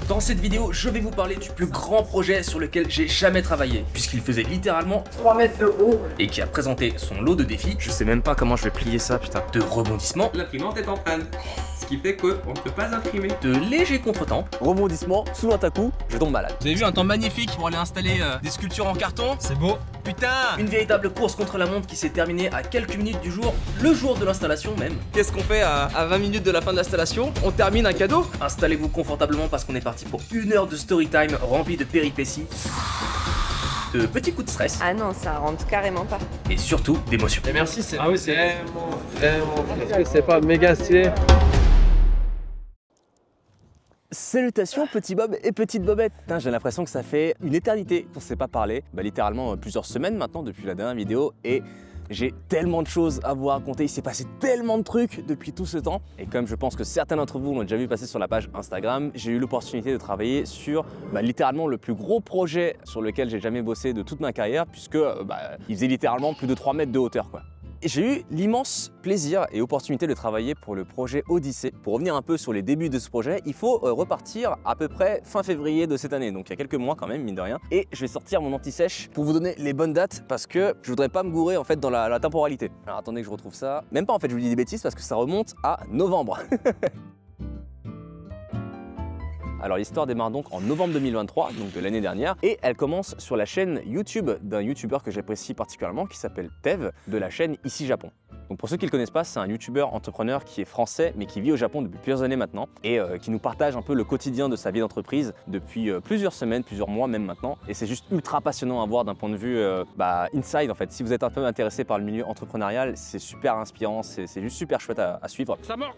Dans cette vidéo, je vais vous parler du plus grand projet sur lequel j'ai jamais travaillé, puisqu'il faisait littéralement 3 mètres de haut et qui a présenté son lot de défis. Je sais même pas comment je vais plier ça, putain. De rebondissements. L'imprimante est en panne, ce qui fait qu'on ne peut pas imprimer. De légers contretemps. Rebondissement, sous un coup, je tombe malade. Vous avez vu un temps magnifique pour aller installer des sculptures en carton? C'est beau. Putain! Une véritable course contre la montre qui s'est terminée à quelques minutes du jour, le jour de l'installation même. Qu'est-ce qu'on fait à 20 minutes de la fin de l'installation? On termine un cadeau? Installez-vous confortablement parce qu'on est parti pour 1 heure de story time remplie de péripéties, de petits coups de stress. Ah non, ça rentre carrément pas. Et surtout d'émotions. Et merci, c'est vraiment. Est-ce que c'est pas méga stylé? Salutations petit Bob et petite Bobette. Putain, j'ai l'impression que ça fait une éternité qu'on ne s'est pas parlé. Littéralement plusieurs semaines maintenant depuis la dernière vidéo et j'ai tellement de choses à vous raconter. Il s'est passé tellement de trucs depuis tout ce temps. Et comme je pense que certains d'entre vous l'ont déjà vu passer sur la page Instagram, j'ai eu l'opportunité de travailler sur littéralement le plus gros projet sur lequel j'ai jamais bossé de toute ma carrière puisque il faisait littéralement plus de 3 mètres de hauteur quoi. J'ai eu l'immense plaisir et opportunité de travailler pour le projet Odyssée. Pour revenir un peu sur les débuts de ce projet, il faut repartir à peu près fin février de cette année, donc il y a quelques mois quand même, mine de rien. Et je vais sortir mon anti-sèche pour vous donner les bonnes dates parce que je voudrais pas me gourer en fait dans la temporalité. Alors attendez que je retrouve ça. Même pas en fait, je vous dis des bêtises parce que ça remonte à novembre. Alors l'histoire démarre donc en novembre 2023, donc de l'année dernière, et elle commence sur la chaîne YouTube d'un youtubeur que j'apprécie particulièrement qui s'appelle Tev, de la chaîne Ici Japon. Donc pour ceux qui ne le connaissent pas, c'est un youtubeur entrepreneur qui est français mais qui vit au Japon depuis plusieurs années maintenant et qui nous partage un peu le quotidien de sa vie d'entreprise depuis plusieurs semaines, plusieurs mois même maintenant. Et c'est juste ultra passionnant à voir d'un point de vue inside en fait. Si vous êtes un peu intéressé par le milieu entrepreneurial, c'est super inspirant, c'est juste super chouette à suivre. Ça mord.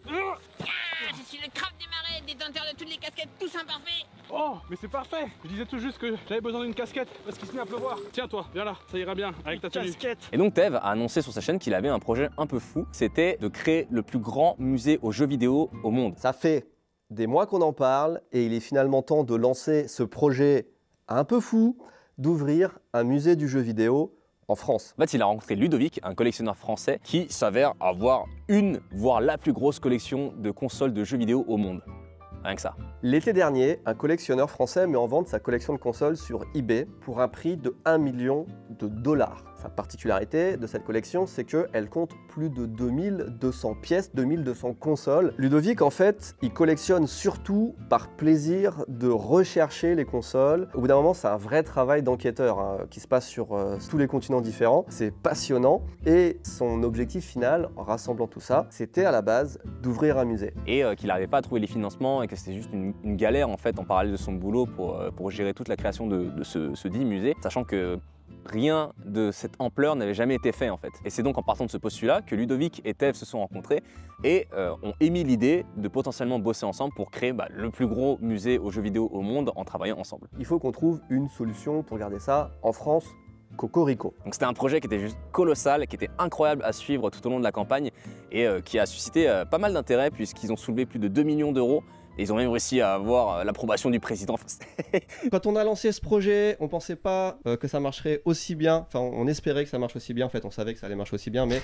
Je suis le crabe des marais, détenteur de toutes les casquettes, tous imparfaits. Oh, mais c'est parfait. Je disais tout juste que j'avais besoin d'une casquette parce qu'il se met à pleuvoir. Tiens toi, viens là, ça ira bien avec ta tenue. Et donc Tev a annoncé sur sa chaîne qu'il avait un projet un peu fou, c'était de créer le plus grand musée aux jeux vidéo au monde. Ça fait des mois qu'on en parle et il est finalement temps de lancer ce projet un peu fou, d'ouvrir un musée du jeu vidéo en France. En fait, il a rencontré Ludovic, un collectionneur français qui s'avère avoir une, voire la plus grosse collection de consoles de jeux vidéo au monde. Rien que ça. L'été dernier, un collectionneur français met en vente sa collection de consoles sur eBay pour un prix de 1 million de dollars. Sa particularité de cette collection, c'est qu'elle compte plus de 2200 pièces, 2200 consoles. Ludovic, en fait, il collectionne surtout par plaisir de rechercher les consoles. Au bout d'un moment, c'est un vrai travail d'enquêteur qui se passe sur tous les continents différents. C'est passionnant et son objectif final, en rassemblant tout ça, c'était à la base d'ouvrir un musée. Et qu'il n'arrivait pas à trouver les financements et que c'était juste une galère en fait en parallèle de son boulot pour gérer toute la création de ce dit musée, sachant que rien de cette ampleur n'avait jamais été fait en fait. Et c'est donc en partant de ce postulat que Ludovic et Tev se sont rencontrés et ont émis l'idée de potentiellement bosser ensemble pour créer le plus gros musée aux jeux vidéo au monde en travaillant ensemble. Il faut qu'on trouve une solution pour garder ça en France. Cocorico. Donc c'était un projet qui était juste colossal, qui était incroyable à suivre tout au long de la campagne et qui a suscité pas mal d'intérêt puisqu'ils ont soulevé plus de 2 millions d'euros. Et ils ont même réussi à avoir l'approbation du président. Quand on a lancé ce projet, on pensait pas que ça marcherait aussi bien. Enfin, on espérait que ça marche aussi bien. En fait, on savait que ça allait marcher aussi bien, mais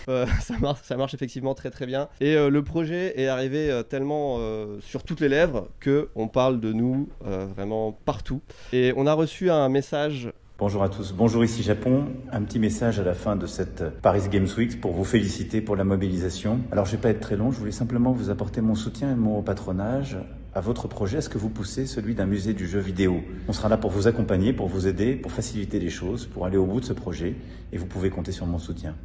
ça marche effectivement très très bien. Et le projet est arrivé tellement sur toutes les lèvres qu'on parle de nous vraiment partout. Et on a reçu un message. Bonjour à tous, bonjour Ici Japon. Un petit message à la fin de cette Paris Games Week pour vous féliciter pour la mobilisation. Alors je ne vais pas être très long, je voulais simplement vous apporter mon soutien et mon patronage à votre projet, à ce que vous poussez, celui d'un musée du jeu vidéo. On sera là pour vous accompagner, pour vous aider, pour faciliter les choses, pour aller au bout de ce projet et vous pouvez compter sur mon soutien.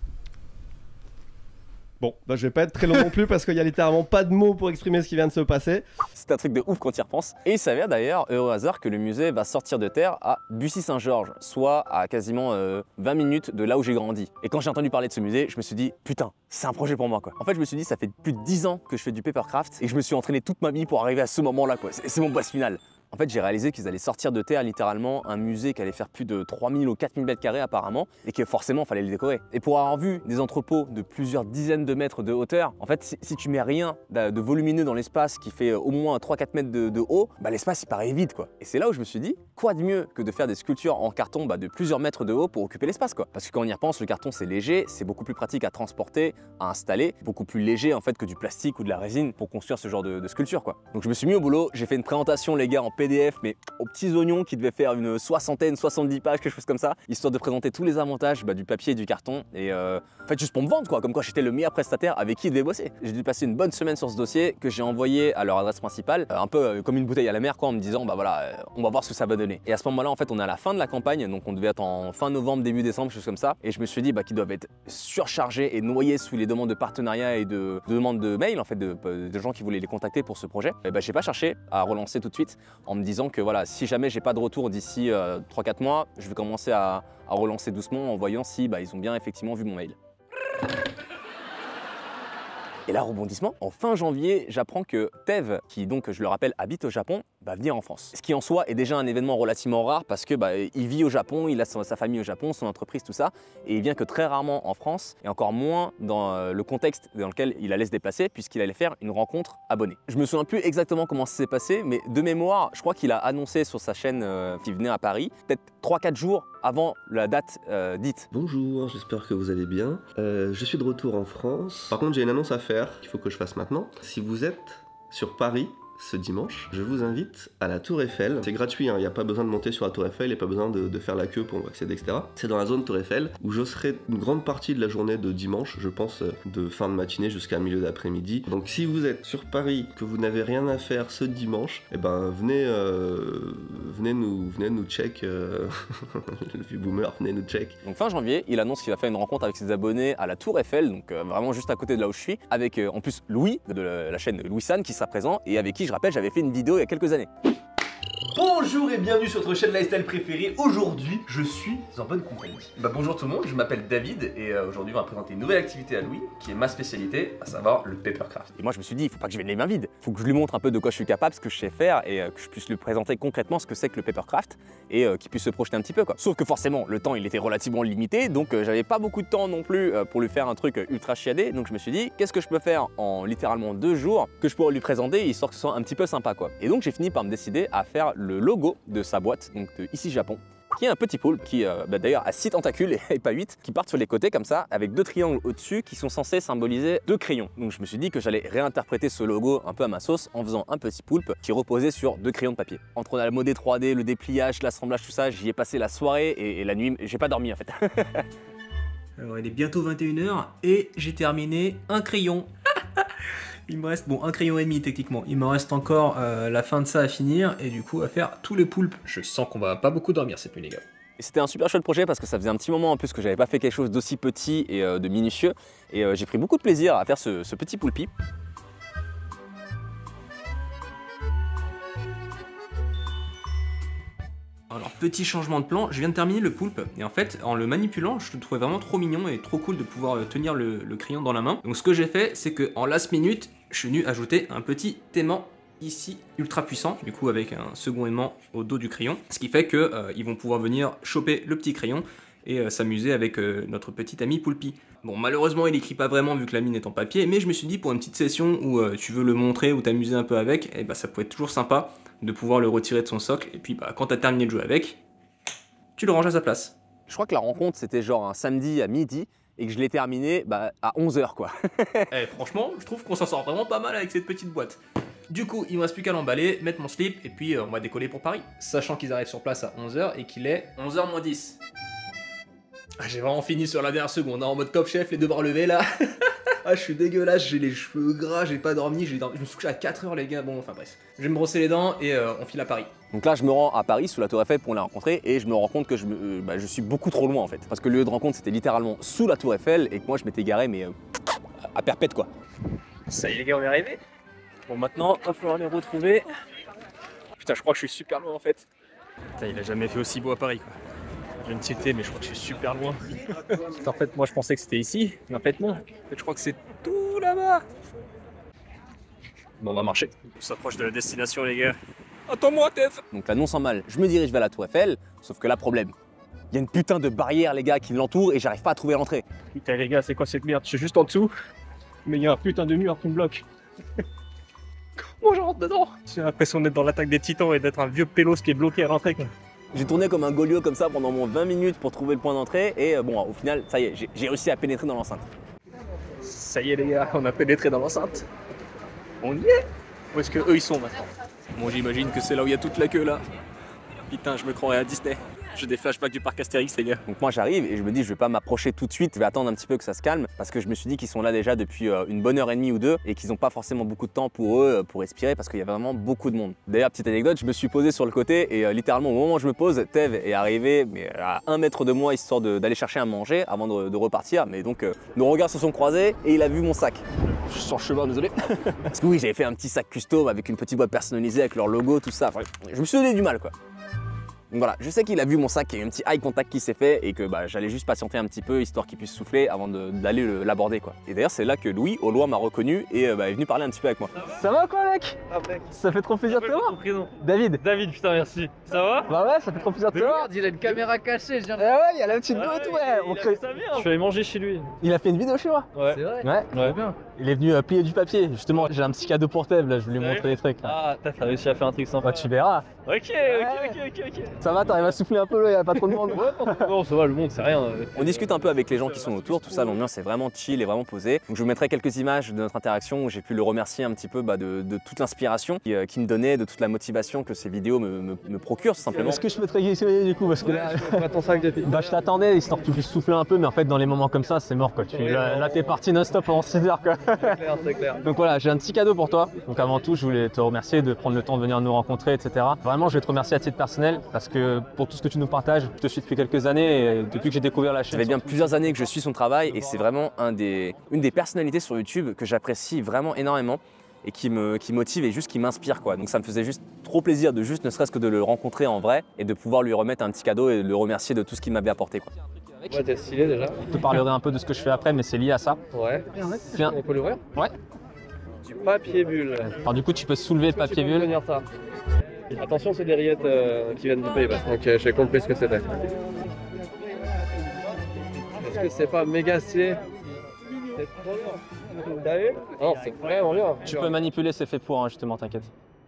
Bon, je vais pas être très long non plus parce qu'il y a littéralement pas de mots pour exprimer ce qui vient de se passer. C'est un truc de ouf quand tu y repenses. Et il s'avère d'ailleurs, heureux hasard, que le musée va sortir de terre à Bussy-Saint-Georges, soit à quasiment 20 minutes de là où j'ai grandi. Et quand j'ai entendu parler de ce musée, je me suis dit, putain, c'est un projet pour moi quoi. En fait, je me suis dit, ça fait plus de 10 ans que je fais du papercraft et je me suis entraîné toute ma vie pour arriver à ce moment-là quoi. C'est mon boss final. En fait, j'ai réalisé qu'ils allaient sortir de terre littéralement un musée qui allait faire plus de 3000 ou 4000 mètres carrés apparemment et que forcément, il fallait le décorer. Et pour avoir vu des entrepôts de plusieurs dizaines de mètres de hauteur, en fait, si tu mets rien de volumineux dans l'espace qui fait au moins 3-4 mètres de haut, bah, l'espace il paraît vide quoi. Et c'est là où je me suis dit, quoi de mieux que de faire des sculptures en carton de plusieurs mètres de haut pour occuper l'espace quoi. Parce que quand on y repense, le carton c'est léger, c'est beaucoup plus pratique à transporter, à installer, beaucoup plus léger en fait que du plastique ou de la résine pour construire ce genre de sculpture quoi. Donc je me suis mis au boulot, j'ai fait une présentation les gars en PDF mais aux petits oignons qui devaient faire une 70 pages, quelque chose comme ça, histoire de présenter tous les avantages du papier et du carton et en fait juste pour me vendre quoi, comme quoi j'étais le meilleur prestataire avec qui ils devaient bosser. J'ai dû passer une bonne semaine sur ce dossier que j'ai envoyé à leur adresse principale, un peu comme une bouteille à la mer quoi, en me disant bah voilà, on va voir ce que ça va donner. Et à ce moment-là en fait on est à la fin de la campagne, donc on devait être en fin novembre, début décembre, chose comme ça, et je me suis dit bah, qu'ils doivent être surchargés et noyés sous les demandes de partenariat et de demandes de mail en fait de gens qui voulaient les contacter pour ce projet. Et bah, j'ai pas cherché à relancer tout de suite en me disant que voilà, si jamais j'ai pas de retour d'ici 3-4 mois, je vais commencer à relancer doucement en voyant si bah, ils ont bien effectivement vu mon mail. Et là, rebondissement, en fin janvier, j'apprends que Tev, qui donc, je le rappelle, habite au Japon, va venir en France. Ce qui en soi est déjà un événement relativement rare parce que bah, il vit au Japon, il a sa famille au Japon, son entreprise, tout ça, et il vient que très rarement en France, et encore moins dans le contexte dans lequel il allait se déplacer, puisqu'il allait faire une rencontre abonnée. Je me souviens plus exactement comment ça s'est passé, mais de mémoire, je crois qu'il a annoncé sur sa chaîne qu'il venait à Paris, peut-être 3-4 jours avant la date dite. Bonjour, j'espère que vous allez bien. Je suis de retour en France. Par contre, j'ai une annonce à faire qu'il faut que je fasse maintenant. Si vous êtes sur Paris ce dimanche, je vous invite à la Tour Eiffel. C'est gratuit, il n'y a pas besoin de monter sur la Tour Eiffel, il n'y a pas besoin de faire la queue pour accéder, etc. C'est dans la zone Tour Eiffel où je serai une grande partie de la journée de dimanche, je pense de fin de matinée jusqu'à milieu d'après-midi. Donc si vous êtes sur Paris, que vous n'avez rien à faire ce dimanche, eh ben venez nous check, le vieux boomer, venez nous check. Donc fin janvier, il annonce qu'il va faire une rencontre avec ses abonnés à la Tour Eiffel, donc vraiment juste à côté de là où je suis, avec en plus Louis de la chaîne Louis San qui sera présent et avec qui je rappelle j'avais fait une vidéo il y a quelques années. Bonjour et bienvenue sur votre chaîne lifestyle préférée. Aujourd'hui, je suis en bonne compagnie. Bonjour tout le monde, je m'appelle David et aujourd'hui on va présenter une nouvelle activité à Louis qui est ma spécialité, à savoir le papercraft. Et moi je me suis dit, il faut pas que je vienne les mains vides. Il faut que je lui montre un peu de quoi je suis capable, ce que je sais faire et que je puisse lui présenter concrètement ce que c'est que le papercraft et qu'il puisse se projeter un petit peu quoi. Sauf que forcément, le temps il était relativement limité, donc j'avais pas beaucoup de temps non plus pour lui faire un truc ultra chiadé. Donc je me suis dit, qu'est-ce que je peux faire en littéralement 2 jours que je pourrais lui présenter histoire que ce soit un petit peu sympa quoi. Et donc j'ai fini par me décider à faire le logo de sa boîte, donc de Ici Japon, qui est un petit poulpe qui d'ailleurs a 6 tentacules et pas 8, qui partent sur les côtés comme ça, avec 2 triangles au-dessus qui sont censés symboliser 2 crayons. Donc je me suis dit que j'allais réinterpréter ce logo un peu à ma sauce en faisant un petit poulpe qui reposait sur 2 crayons de papier. Entre la modé 3D, le dépliage, l'assemblage, tout ça, j'y ai passé la soirée et la nuit, j'ai pas dormi en fait. Alors il est bientôt 21 h et j'ai terminé un crayon. Il me reste, bon, un crayon et demi techniquement. Il me reste encore la fin de ça à finir et du coup à faire tous les poulpes. Je sens qu'on va pas beaucoup dormir cette nuit les gars. Et c'était un super chouette projet parce que ça faisait un petit moment en plus que j'avais pas fait quelque chose d'aussi petit et de minutieux. Et j'ai pris beaucoup de plaisir à faire ce petit poulpi. Alors petit changement de plan, je viens de terminer le poulpe et en fait en le manipulant je le trouvais vraiment trop mignon et trop cool de pouvoir tenir le crayon dans la main. Donc ce que j'ai fait c'est que en last minute je suis venu ajouter un petit aimant ici ultra puissant, du coup avec un second aimant au dos du crayon, ce qui fait que ils vont pouvoir venir choper le petit crayon et s'amuser avec notre petit ami Poulpi. Bon malheureusement il écrit pas vraiment vu que la mine est en papier, mais je me suis dit pour une petite session où tu veux le montrer ou t'amuser un peu avec, et bah ça pourrait être toujours sympa de pouvoir le retirer de son socle et puis bah, quand t'as terminé de jouer avec, tu le ranges à sa place. Je crois que la rencontre c'était genre un samedi à midi et que je l'ai terminé à 11 h quoi. Franchement je trouve qu'on s'en sort vraiment pas mal avec cette petite boîte. Du coup, il me reste plus qu'à l'emballer, mettre mon slip et puis on va décoller pour Paris. Sachant qu'ils arrivent sur place à 11 h et qu'il est 11 h moins 10. Ah, j'ai vraiment fini sur la dernière seconde, hein, en mode top chef, les 2 bras levés là. Ah, je suis dégueulasse, j'ai les cheveux gras, j'ai pas dormi, je me suis couché à 4 h les gars, bon enfin bref. Je vais me brosser les dents et on file à Paris. Donc là je me rends à Paris sous la Tour Eiffel pour la rencontrer et je me rends compte que je suis beaucoup trop loin en fait. Parce que le lieu de rencontre c'était littéralement sous la Tour Eiffel et que moi je m'étais garé mais à perpète quoi. Ça y est les gars, on est arrivés. Bon maintenant, il va falloir les retrouver. Putain, je crois que je suis super loin en fait. Putain, il a jamais fait aussi beau à Paris quoi. J'ai une cité, mais je crois que je suis super loin. En fait, moi je pensais que c'était ici, mais en fait non. En fait, je crois que c'est tout là-bas. Bon, on va marcher. On s'approche de la destination les gars. Attends-moi, Tev. Donc là, non sans mal, je me dirige vers la tour Eiffel, sauf que là, problème. Il y a une putain de barrière, les gars, qui l'entoure et j'arrive pas à trouver l'entrée. Putain les gars, c'est quoi cette merde? Je suis juste en dessous, mais il y a un putain de mur qui me bloque. Comment je rentre dedans? J'ai l'impression d'être dans l'attaque des titans et d'être un vieux pélos qui est bloqué à l'entrée. J'ai tourné comme un goliot comme ça pendant mon 20 minutes pour trouver le point d'entrée et bon, au final, ça y est, j'ai réussi à pénétrer dans l'enceinte. Ça y est les gars, on a pénétré dans l'enceinte. On y est? Où est-ce que eux ils sont maintenant? Bon, j'imagine que c'est là où il y a toute la queue là. Putain, je me croirais à Disney. J'ai des flashbacks du parc Astérix, les gars. Donc moi j'arrive et je me dis je vais pas m'approcher tout de suite, je vais attendre un petit peu que ça se calme parce que je me suis dit qu'ils sont là déjà depuis une bonne heure et demie ou deux et qu'ils n'ont pas forcément beaucoup de temps pour eux pour respirer parce qu'il y a vraiment beaucoup de monde. D'ailleurs, petite anecdote, je me suis posé sur le côté et littéralement au moment où je me pose, Tev est arrivé mais à 1 mètre de moi histoire d'aller chercher à manger avant de repartir. Mais donc nos regards se sont croisés et il a vu mon sac. Je suis sur le chemin, désolé. Parce que oui, j'avais fait un petit sac custom avec une petite boîte personnalisée avec leur logo, tout ça. Enfin, je me suis donné du mal quoi. Donc voilà, je sais qu'il a vu mon sac, qu'il y a eu un petit eye contact qui s'est fait et que j'allais juste patienter un petit peu histoire qu'il puisse souffler avant d'aller l'aborder quoi. Et d'ailleurs c'est là que Louis, au loin, m'a reconnu et est venu parler un petit peu avec moi. Ça va quoi mec? Ça fait trop plaisir de te voir. David. David, putain merci. Ça va? Bah ouais, ça fait trop plaisir de te voir. Il a une caméra cachée, je viens de... Eh ouais, il y a la petite boîte, ouais. Je suis allé manger chez lui. Il a fait une vidéo chez moi. Ouais. C'est vrai? Ouais. Bien. Il est venu plier du papier. Justement, j'ai un petit cadeau pour Tev là, je vais lui montrer les trucs. Ah, t'as réussi à faire un truc sympa. Bah tu verras. Ok. Ça va, t'arrives à souffler un peu là, il y a pas trop de monde. Non, ça va, le monde, c'est rien. On discute un peu avec les gens qui sont autour, tout ça, l'ambiance est vraiment chill et vraiment posée. Donc je vous mettrai quelques images de notre interaction où j'ai pu le remercier un petit peu de toute l'inspiration qu'il me donnait, de toute la motivation que ces vidéos me procurent tout simplement. Est-ce que je peux te réguler du coup parce que là, ton sac de bah je t'attendais histoire que tu puisses souffler un peu, mais en fait dans les moments comme ça c'est mort quoi. Là t'es parti non-stop pendant 6 heures quoi. C'est clair. Donc voilà, j'ai un petit cadeau pour toi. Donc avant tout, je voulais te remercier de prendre le temps de venir nous rencontrer, etc. Vraiment, je vais te remercier à titre personnel parce que pour tout ce que tu nous partages, je te suis depuis quelques années et depuis que j'ai découvert la chaîne. Ça fait bien plusieurs années que je suis son travail et c'est vraiment une des personnalités sur YouTube que j'apprécie vraiment énormément et qui motive et juste qui m'inspire quoi. Donc ça me faisait juste trop plaisir de juste ne serait-ce que de le rencontrer en vrai et de pouvoir lui remettre un petit cadeau et de le remercier de tout ce qu'il m'avait apporté quoi. Ouais, t'es stylé déjà. Je te parlerai un peu de ce que je fais après, mais c'est lié à ça. Ouais. Viens. On peut l'ouvrir? Ouais. Du papier bulle. Alors du coup, tu peux soulever le papier bulle. Ça. Attention, c'est des rillettes qui viennent du Pays Basque. Donc j'ai compris ce que c'était. Est-ce que c'est pas méga stylé? C'est trop bien. T'as vu? Non, c'est vraiment bien. Tu peux manipuler, c'est fait pour, hein, justement, t'inquiète.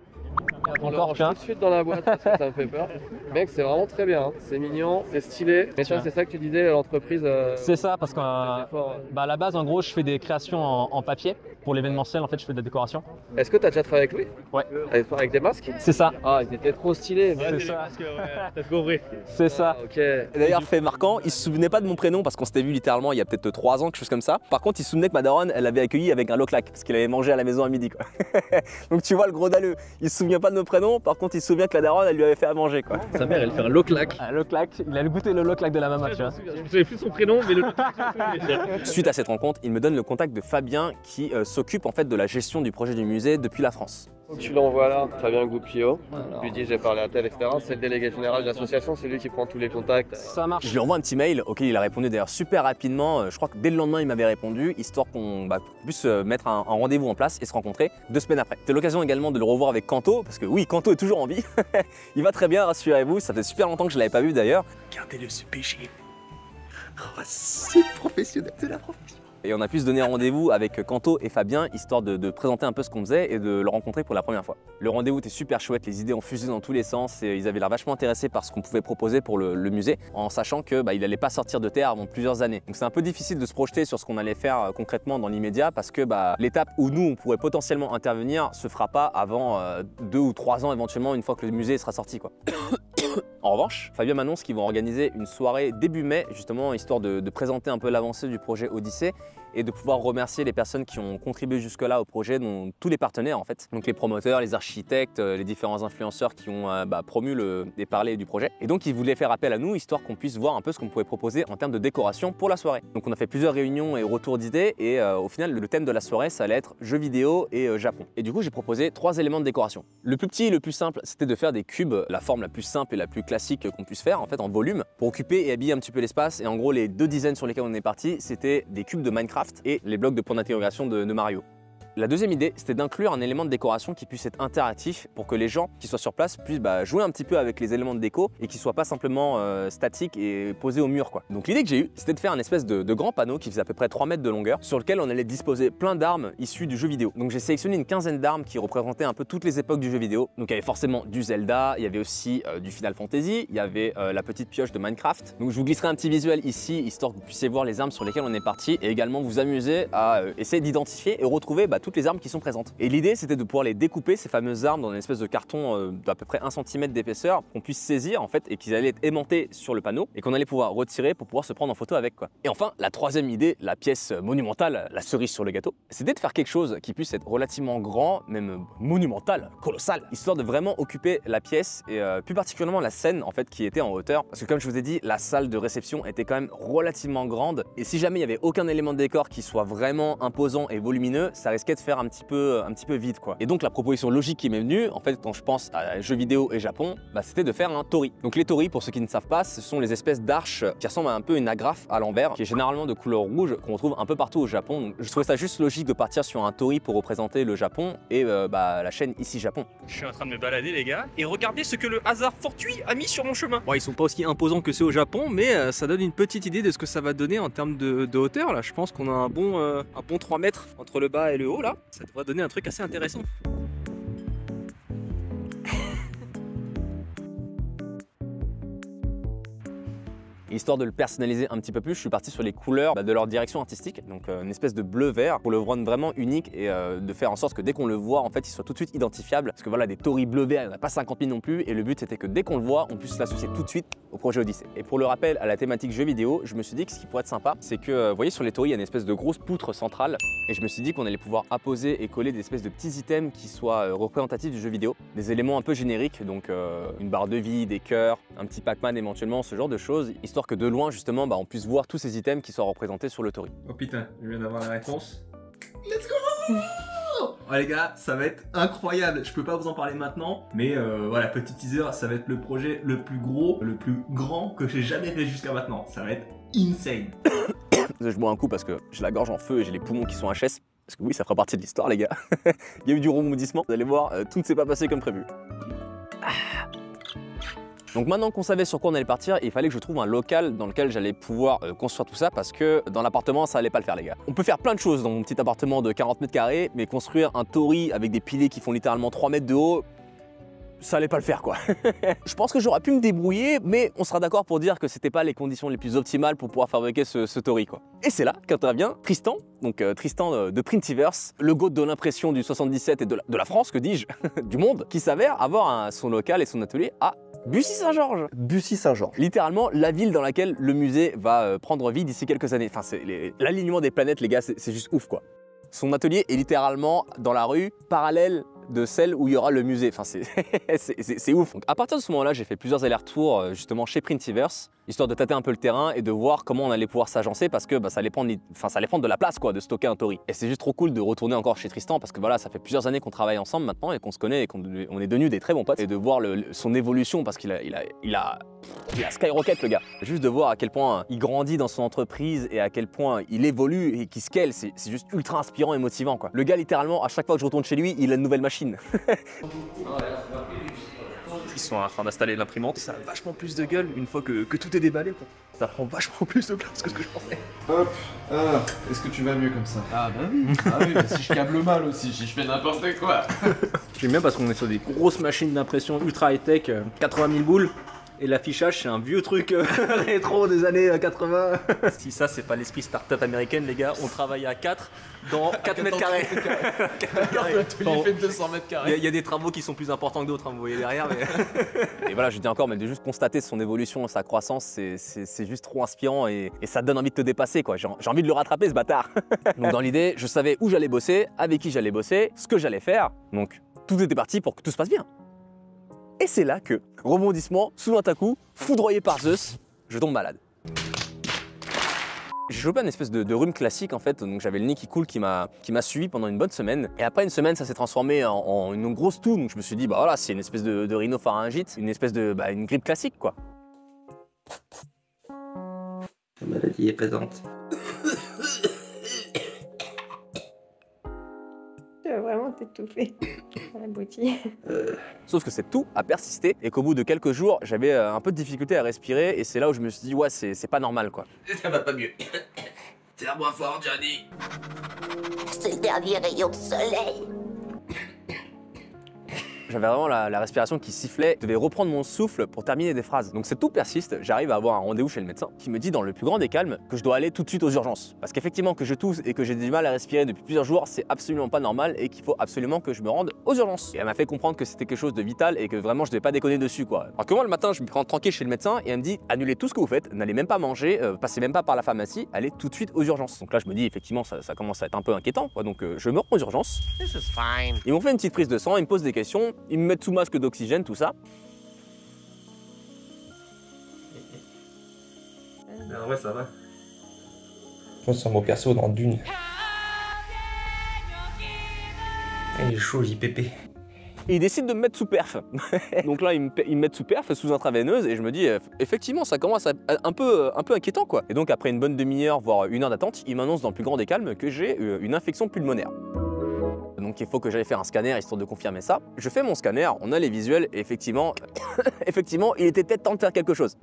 On le range tout de suite dans la boîte parce que ça me fait peur. Mec, c'est vraiment très bien. Hein. C'est mignon, c'est stylé. Mais ça, c'est ça que tu disais, l'entreprise. C'est ça, parce qu'à la base, en gros, je fais des créations en papier. Pour l'événementiel, en fait, je fais de la décoration. Est-ce que tu as déjà travaillé avec lui? Ouais. Avec des masques? C'est ça. Ah, ils étaient trop stylés. C'est ça. T'as compris. C'est ça. Ok. D'ailleurs, fait marquant, il se souvenait pas de mon prénom parce qu'on s'était vu littéralement il y a peut-être 3 ans, quelque chose comme ça. Par contre, il se souvenait que ma daronne, elle l'avait accueilli avec un loklac parce qu'il avait mangé à la maison à midi quoi. Donc tu vois le gros dalleux, il se souvient pas de nos prénoms, par contre il se souvient que la daronne, elle lui avait fait à manger quoi. Sa mère, elle fait un loklac. Un loklac, il a goûté le loklac de la maman, tu vois. Je me souviens plus son prénom, mais le Suite à cette rencontre, il me donne le contact de Fabien qui s'occupe en fait de la gestion du projet du musée depuis la France. Tu l'envoies là, Fabien Goupillot, lui dis j'ai parlé à tel, etc. C'est le délégué général de l'association, c'est lui qui prend tous les contacts. Ça marche. Je lui envoie un petit mail auquel il a répondu d'ailleurs super rapidement. Je crois que dès le lendemain il m'avait répondu, histoire qu'on puisse mettre un rendez-vous en place et se rencontrer 2 semaines après. C'était l'occasion également de le revoir avec Kanto, parce que oui, Kanto est toujours en vie. Il va très bien, rassurez-vous, ça fait super longtemps que je ne l'avais pas vu d'ailleurs. Gardez-le ce péché. Oh, c'est professionnel, c'est la profession. Et on a pu se donner un rendez-vous avec Kanto et Fabien, histoire de présenter un peu ce qu'on faisait et de le rencontrer pour la première fois. Le rendez-vous était super chouette, les idées ont fusé dans tous les sens et ils avaient l'air vachement intéressés par ce qu'on pouvait proposer pour le musée, en sachant que il n'allait pas sortir de terre avant plusieurs années. Donc c'est un peu difficile de se projeter sur ce qu'on allait faire concrètement dans l'immédiat parce que l'étape où nous on pourrait potentiellement intervenir se fera pas avant 2 ou 3 ans éventuellement, une fois que le musée sera sorti quoi. En revanche, Fabien m'annonce qu'ils vont organiser une soirée début mai, justement, histoire de présenter un peu l'avancée du projet Odyssée et de pouvoir remercier les personnes qui ont contribué jusque-là au projet, dont tous les partenaires en fait. Donc les promoteurs, les architectes, les différents influenceurs qui ont promu et parlé du projet. Et donc ils voulaient faire appel à nous, histoire qu'on puisse voir un peu ce qu'on pouvait proposer en termes de décoration pour la soirée. Donc on a fait plusieurs réunions et retours d'idées et au final le thème de la soirée ça allait être jeux vidéo et Japon. Et du coup j'ai proposé 3 éléments de décoration. Le plus petit et le plus simple c'était de faire des cubes, la forme la plus simple et la plus classique qu'on puisse faire en fait en volume, pour occuper et habiller un petit peu l'espace. Et en gros les 2 dizaines sur lesquelles on est parti c'était des cubes de Minecraft et les blocs de points d'interrogation de Mario. La deuxième idée, c'était d'inclure un élément de décoration qui puisse être interactif pour que les gens qui soient sur place puissent jouer un petit peu avec les éléments de déco et qui soient pas simplement statiques et posés au mur quoi. Donc l'idée que j'ai eue, c'était de faire un espèce de grand panneau qui faisait à peu près 3 mètres de longueur sur lequel on allait disposer plein d'armes issues du jeu vidéo. Donc j'ai sélectionné une quinzaine d'armes qui représentaient un peu toutes les époques du jeu vidéo. Donc il y avait forcément du Zelda, il y avait aussi du Final Fantasy, il y avait la petite pioche de Minecraft. Donc je vous glisserai un petit visuel ici histoire que vous puissiez voir les armes sur lesquelles on est parti et également vous amuser à essayer d'identifier et retrouver toutes les armes qui sont présentes. Et l'idée c'était de pouvoir les découper, ces fameuses armes, dans une espèce de carton d'à peu près 1 cm d'épaisseur qu'on puisse saisir en fait et qu'ils allaient être aimantés sur le panneau et qu'on allait pouvoir retirer pour pouvoir se prendre en photo avec quoi. Et enfin la troisième idée, la pièce monumentale, la cerise sur le gâteau, c'était de faire quelque chose qui puisse être relativement grand, même monumental, colossal, histoire de vraiment occuper la pièce et plus particulièrement la scène en fait qui était en hauteur. Parce que comme je vous ai dit, la salle de réception était quand même relativement grande et si jamais il n'y avait aucun élément de décor qui soit vraiment imposant et volumineux, ça risquait de faire un petit peu vide quoi. Et donc la proposition logique qui m'est venue, en fait quand je pense à jeux vidéo et Japon, c'était de faire un tori. Donc les tori, pour ceux qui ne savent pas, ce sont les espèces d'arches qui ressemblent à un peu une agrafe à l'envers, qui est généralement de couleur rouge, qu'on retrouve un peu partout au Japon. Donc je trouvais ça juste logique de partir sur un tori pour représenter le Japon et la chaîne ici Japon. Je suis en train de me balader les gars, et regardez ce que le hasard fortuit a mis sur mon chemin. Bon, ils sont pas aussi imposants que ceux au Japon, mais ça donne une petite idée de ce que ça va donner en termes de hauteur. Là, je pense qu'on a un bon 3 mètres entre le bas et le haut là. Ça devrait donner un truc assez intéressant. Histoire de le personnaliser un petit peu plus, je suis parti sur les couleurs de leur direction artistique, donc une espèce de bleu-vert pour le rendre vraiment unique et de faire en sorte que dès qu'on le voit, en fait, il soit tout de suite identifiable. Parce que voilà, des torii bleu-vert, il n'y en a pas 50 000 non plus, et le but c'était que dès qu'on le voit, on puisse l'associer tout de suite au projet Odyssey. Et pour le rappel à la thématique jeu vidéo, je me suis dit que ce qui pourrait être sympa, c'est que vous voyez sur les torii, il y a une espèce de grosse poutre centrale, et je me suis dit qu'on allait pouvoir apposer et coller des espèces de petits items qui soient représentatifs du jeu vidéo, des éléments un peu génériques, donc une barre de vie, des cœurs, un petit Pac-Man éventuellement, ce genre de choses, histoire que de loin justement on puisse voir tous ces items qui sont représentés sur le tori. Oh putain, je viens d'avoir la réponse. Let's go! Oh les gars, ça va être incroyable. Je peux pas vous en parler maintenant, mais voilà, petit teaser, ça va être le projet le plus gros, le plus grand que j'ai jamais fait jusqu'à maintenant. Ça va être insane. Je bois un coup parce que j'ai la gorge en feu et j'ai les poumons qui sont HS. Parce que oui, ça fera partie de l'histoire les gars. Il y a eu du rebondissement, vous allez voir, tout ne s'est pas passé comme prévu. Donc maintenant qu'on savait sur quoi on allait partir, il fallait que je trouve un local dans lequel j'allais pouvoir construire tout ça parce que dans l'appartement ça allait pas le faire les gars. On peut faire plein de choses dans mon petit appartement de 40 mètres carrés, mais construire un tori avec des piliers qui font littéralement 3 mètres de haut, ça allait pas le faire quoi. Je pense que j'aurais pu me débrouiller, mais on sera d'accord pour dire que c'était pas les conditions les plus optimales pour pouvoir fabriquer ce tori quoi. Et c'est là qu'intervient Tristan, donc Tristan de Printiverse, le goat de l'impression du 77 et de la France, que dis-je, du monde, qui s'avère avoir son local et son atelier à Bussy-Saint-Georges. Bussy-Saint-Georges. Littéralement la ville dans laquelle le musée va prendre vie d'ici quelques années. Enfin, l'alignement des planètes les gars, c'est juste ouf quoi. Son atelier est littéralement dans la rue parallèle de celle où il y aura le musée. Enfin, c'est ouf. Donc, à partir de ce moment-là, j'ai fait plusieurs allers-retours justement chez Printiverse, histoire de tâter un peu le terrain et de voir comment on allait pouvoir s'agencer parce que ça allait prendre de la place quoi, de stocker un tori. Et c'est juste trop cool de retourner encore chez Tristan parce que voilà, ça fait plusieurs années qu'on travaille ensemble maintenant et qu'on se connaît et qu'on est devenus des très bons potes et de voir son évolution parce qu'il a skyrocket le gars. Juste de voir à quel point il grandit dans son entreprise et à quel point il évolue et qu'il scale, c'est juste ultra inspirant et motivant quoi. Le gars littéralement, à chaque fois que je retourne chez lui, il a une nouvelle machine. Ils sont en train d'installer l'imprimante, ça a vachement plus de gueule une fois que tout est déballé quoi. Ça prend vachement plus de place que ce que je pensais. Hop, est-ce que tu vas mieux comme ça? Ah bah oui, bah si je câble mal aussi, si je fais n'importe quoi. J'aime bien parce qu'on est sur des grosses machines d'impression ultra high-tech, 80 000 boules. Et l'affichage, c'est un vieux truc rétro des années 80. Si ça, c'est pas l'esprit start-up américaine, les gars, on travaille à 4 dans 4 mètres carrés. Il fait 200 mètres carrés. Il y a des travaux qui sont plus importants que d'autres, hein, vous voyez derrière. Mais... Et voilà, je dis encore, mais de juste constater son évolution, sa croissance, c'est juste trop inspirant et ça donne envie de te dépasser, quoi. J'ai envie de le rattraper, ce bâtard. Donc dans l'idée, je savais où j'allais bosser, avec qui j'allais bosser, ce que j'allais faire. Donc tout était parti pour que tout se passe bien. Et c'est là que, rebondissement, sous un coup, foudroyé par Zeus, je tombe malade. J'ai chopé une espèce de rhume classique en fait, donc j'avais le nez qui coule qui m'a suivi pendant une bonne semaine. Et après une semaine, ça s'est transformé en une grosse toux, donc je me suis dit, bah voilà, c'est une espèce de rhinopharyngite, une espèce de une grippe classique quoi. La maladie est présente. vraiment t'étouffer. Abouti. Sauf que cette toux a persisté et qu'au bout de quelques jours, j'avais un peu de difficulté à respirer et c'est là où je me suis dit ouais c'est pas normal quoi. Ça va pas mieux. Serre-moi fort, Johnny. C'est le dernier rayon de soleil. J'avais vraiment la respiration qui sifflait, je devais reprendre mon souffle pour terminer des phrases. Donc cette toux persiste, j'arrive à avoir un rendez-vous chez le médecin qui me dit dans le plus grand des calmes que je dois aller tout de suite aux urgences. Parce qu'effectivement que je tousse et que j'ai du mal à respirer depuis plusieurs jours, c'est absolument pas normal et qu'il faut absolument que je me rende aux urgences. Et elle m'a fait comprendre que c'était quelque chose de vital et que vraiment je devais pas déconner dessus quoi. Alors que moi le matin je me prends tranquille chez le médecin et elle me dit annulez tout ce que vous faites, n'allez même pas manger, passez même pas par la pharmacie, allez tout de suite aux urgences. Donc là je me dis effectivement ça commence à être un peu inquiétant quoi. Donc je me rends aux urgences. Ils m'ont fait une petite prise de sang, ils me posent des questions, ils me mettent sous masque d'oxygène, tout ça. Ouais, ça va. Je ressens mon perso dans Dune. Il est chaud, JPP. Et ils décident de me mettre sous perf. Donc là, ils me mettent sous perf, sous intraveineuse, et je me dis, effectivement, ça commence à être un peu inquiétant, quoi. Et donc, après une bonne demi-heure, voire 1 heure d'attente, ils m'annoncent dans le plus grand des calmes que j'ai une infection pulmonaire. Donc il faut que j'aille faire un scanner histoire de confirmer ça. Je fais mon scanner, on a les visuels, et effectivement, effectivement, il était peut-être temps de faire quelque chose.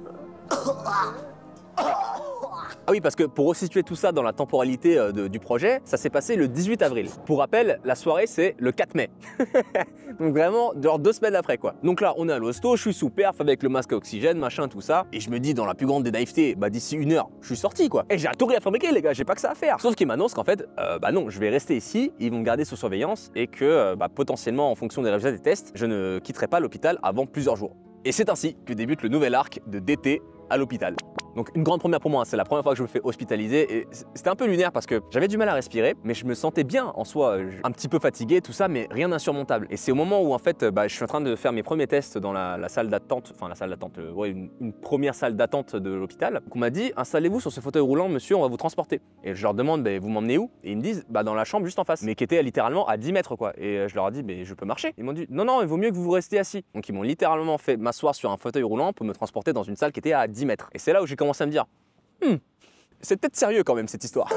Ah oui, parce que pour resituer tout ça dans la temporalité du projet, ça s'est passé le 18 avril. Pour rappel, la soirée c'est le 4 mai. Donc vraiment, genre 2 semaines après quoi. Donc là, on est à l'hosto, je suis sous perf avec le masque à oxygène, machin, tout ça. Et je me dis dans la plus grande des naïvetés, bah d'ici 1 heure, je suis sorti quoi. Et j'ai tout réafabriqué les gars, j'ai pas que ça à faire. Sauf qu'ils m'annoncent qu'en fait, bah non, je vais rester ici, ils vont me garder sous surveillance et que potentiellement en fonction des résultats des tests, je ne quitterai pas l'hôpital avant plusieurs jours. Et c'est ainsi que débute le nouvel arc de DT à l'hôpital. Donc une grande première pour moi, c'est la première fois que je me fais hospitaliser et c'était un peu lunaire parce que j'avais du mal à respirer, mais je me sentais bien en soi, un petit peu fatigué, tout ça, mais rien d'insurmontable. Et c'est au moment où en fait, je suis en train de faire mes premiers tests dans la salle d'attente, enfin la salle d'attente, ouais, une première salle d'attente de l'hôpital, qu'on m'a dit installez-vous sur ce fauteuil roulant, monsieur, on va vous transporter. Et je leur demande vous m'emmenez où? Et ils me disent dans la chambre juste en face, mais qui était littéralement à 10 mètres quoi. Et je leur ai dit je peux marcher. Ils m'ont dit non, il vaut mieux que vous restiez assis. Donc ils m'ont littéralement fait m'asseoir sur un fauteuil roulant pour me transporter dans une salle qui était à 10 mètres. Et c'est là où j'ai commencé à me dire c'est peut-être sérieux quand même cette histoire.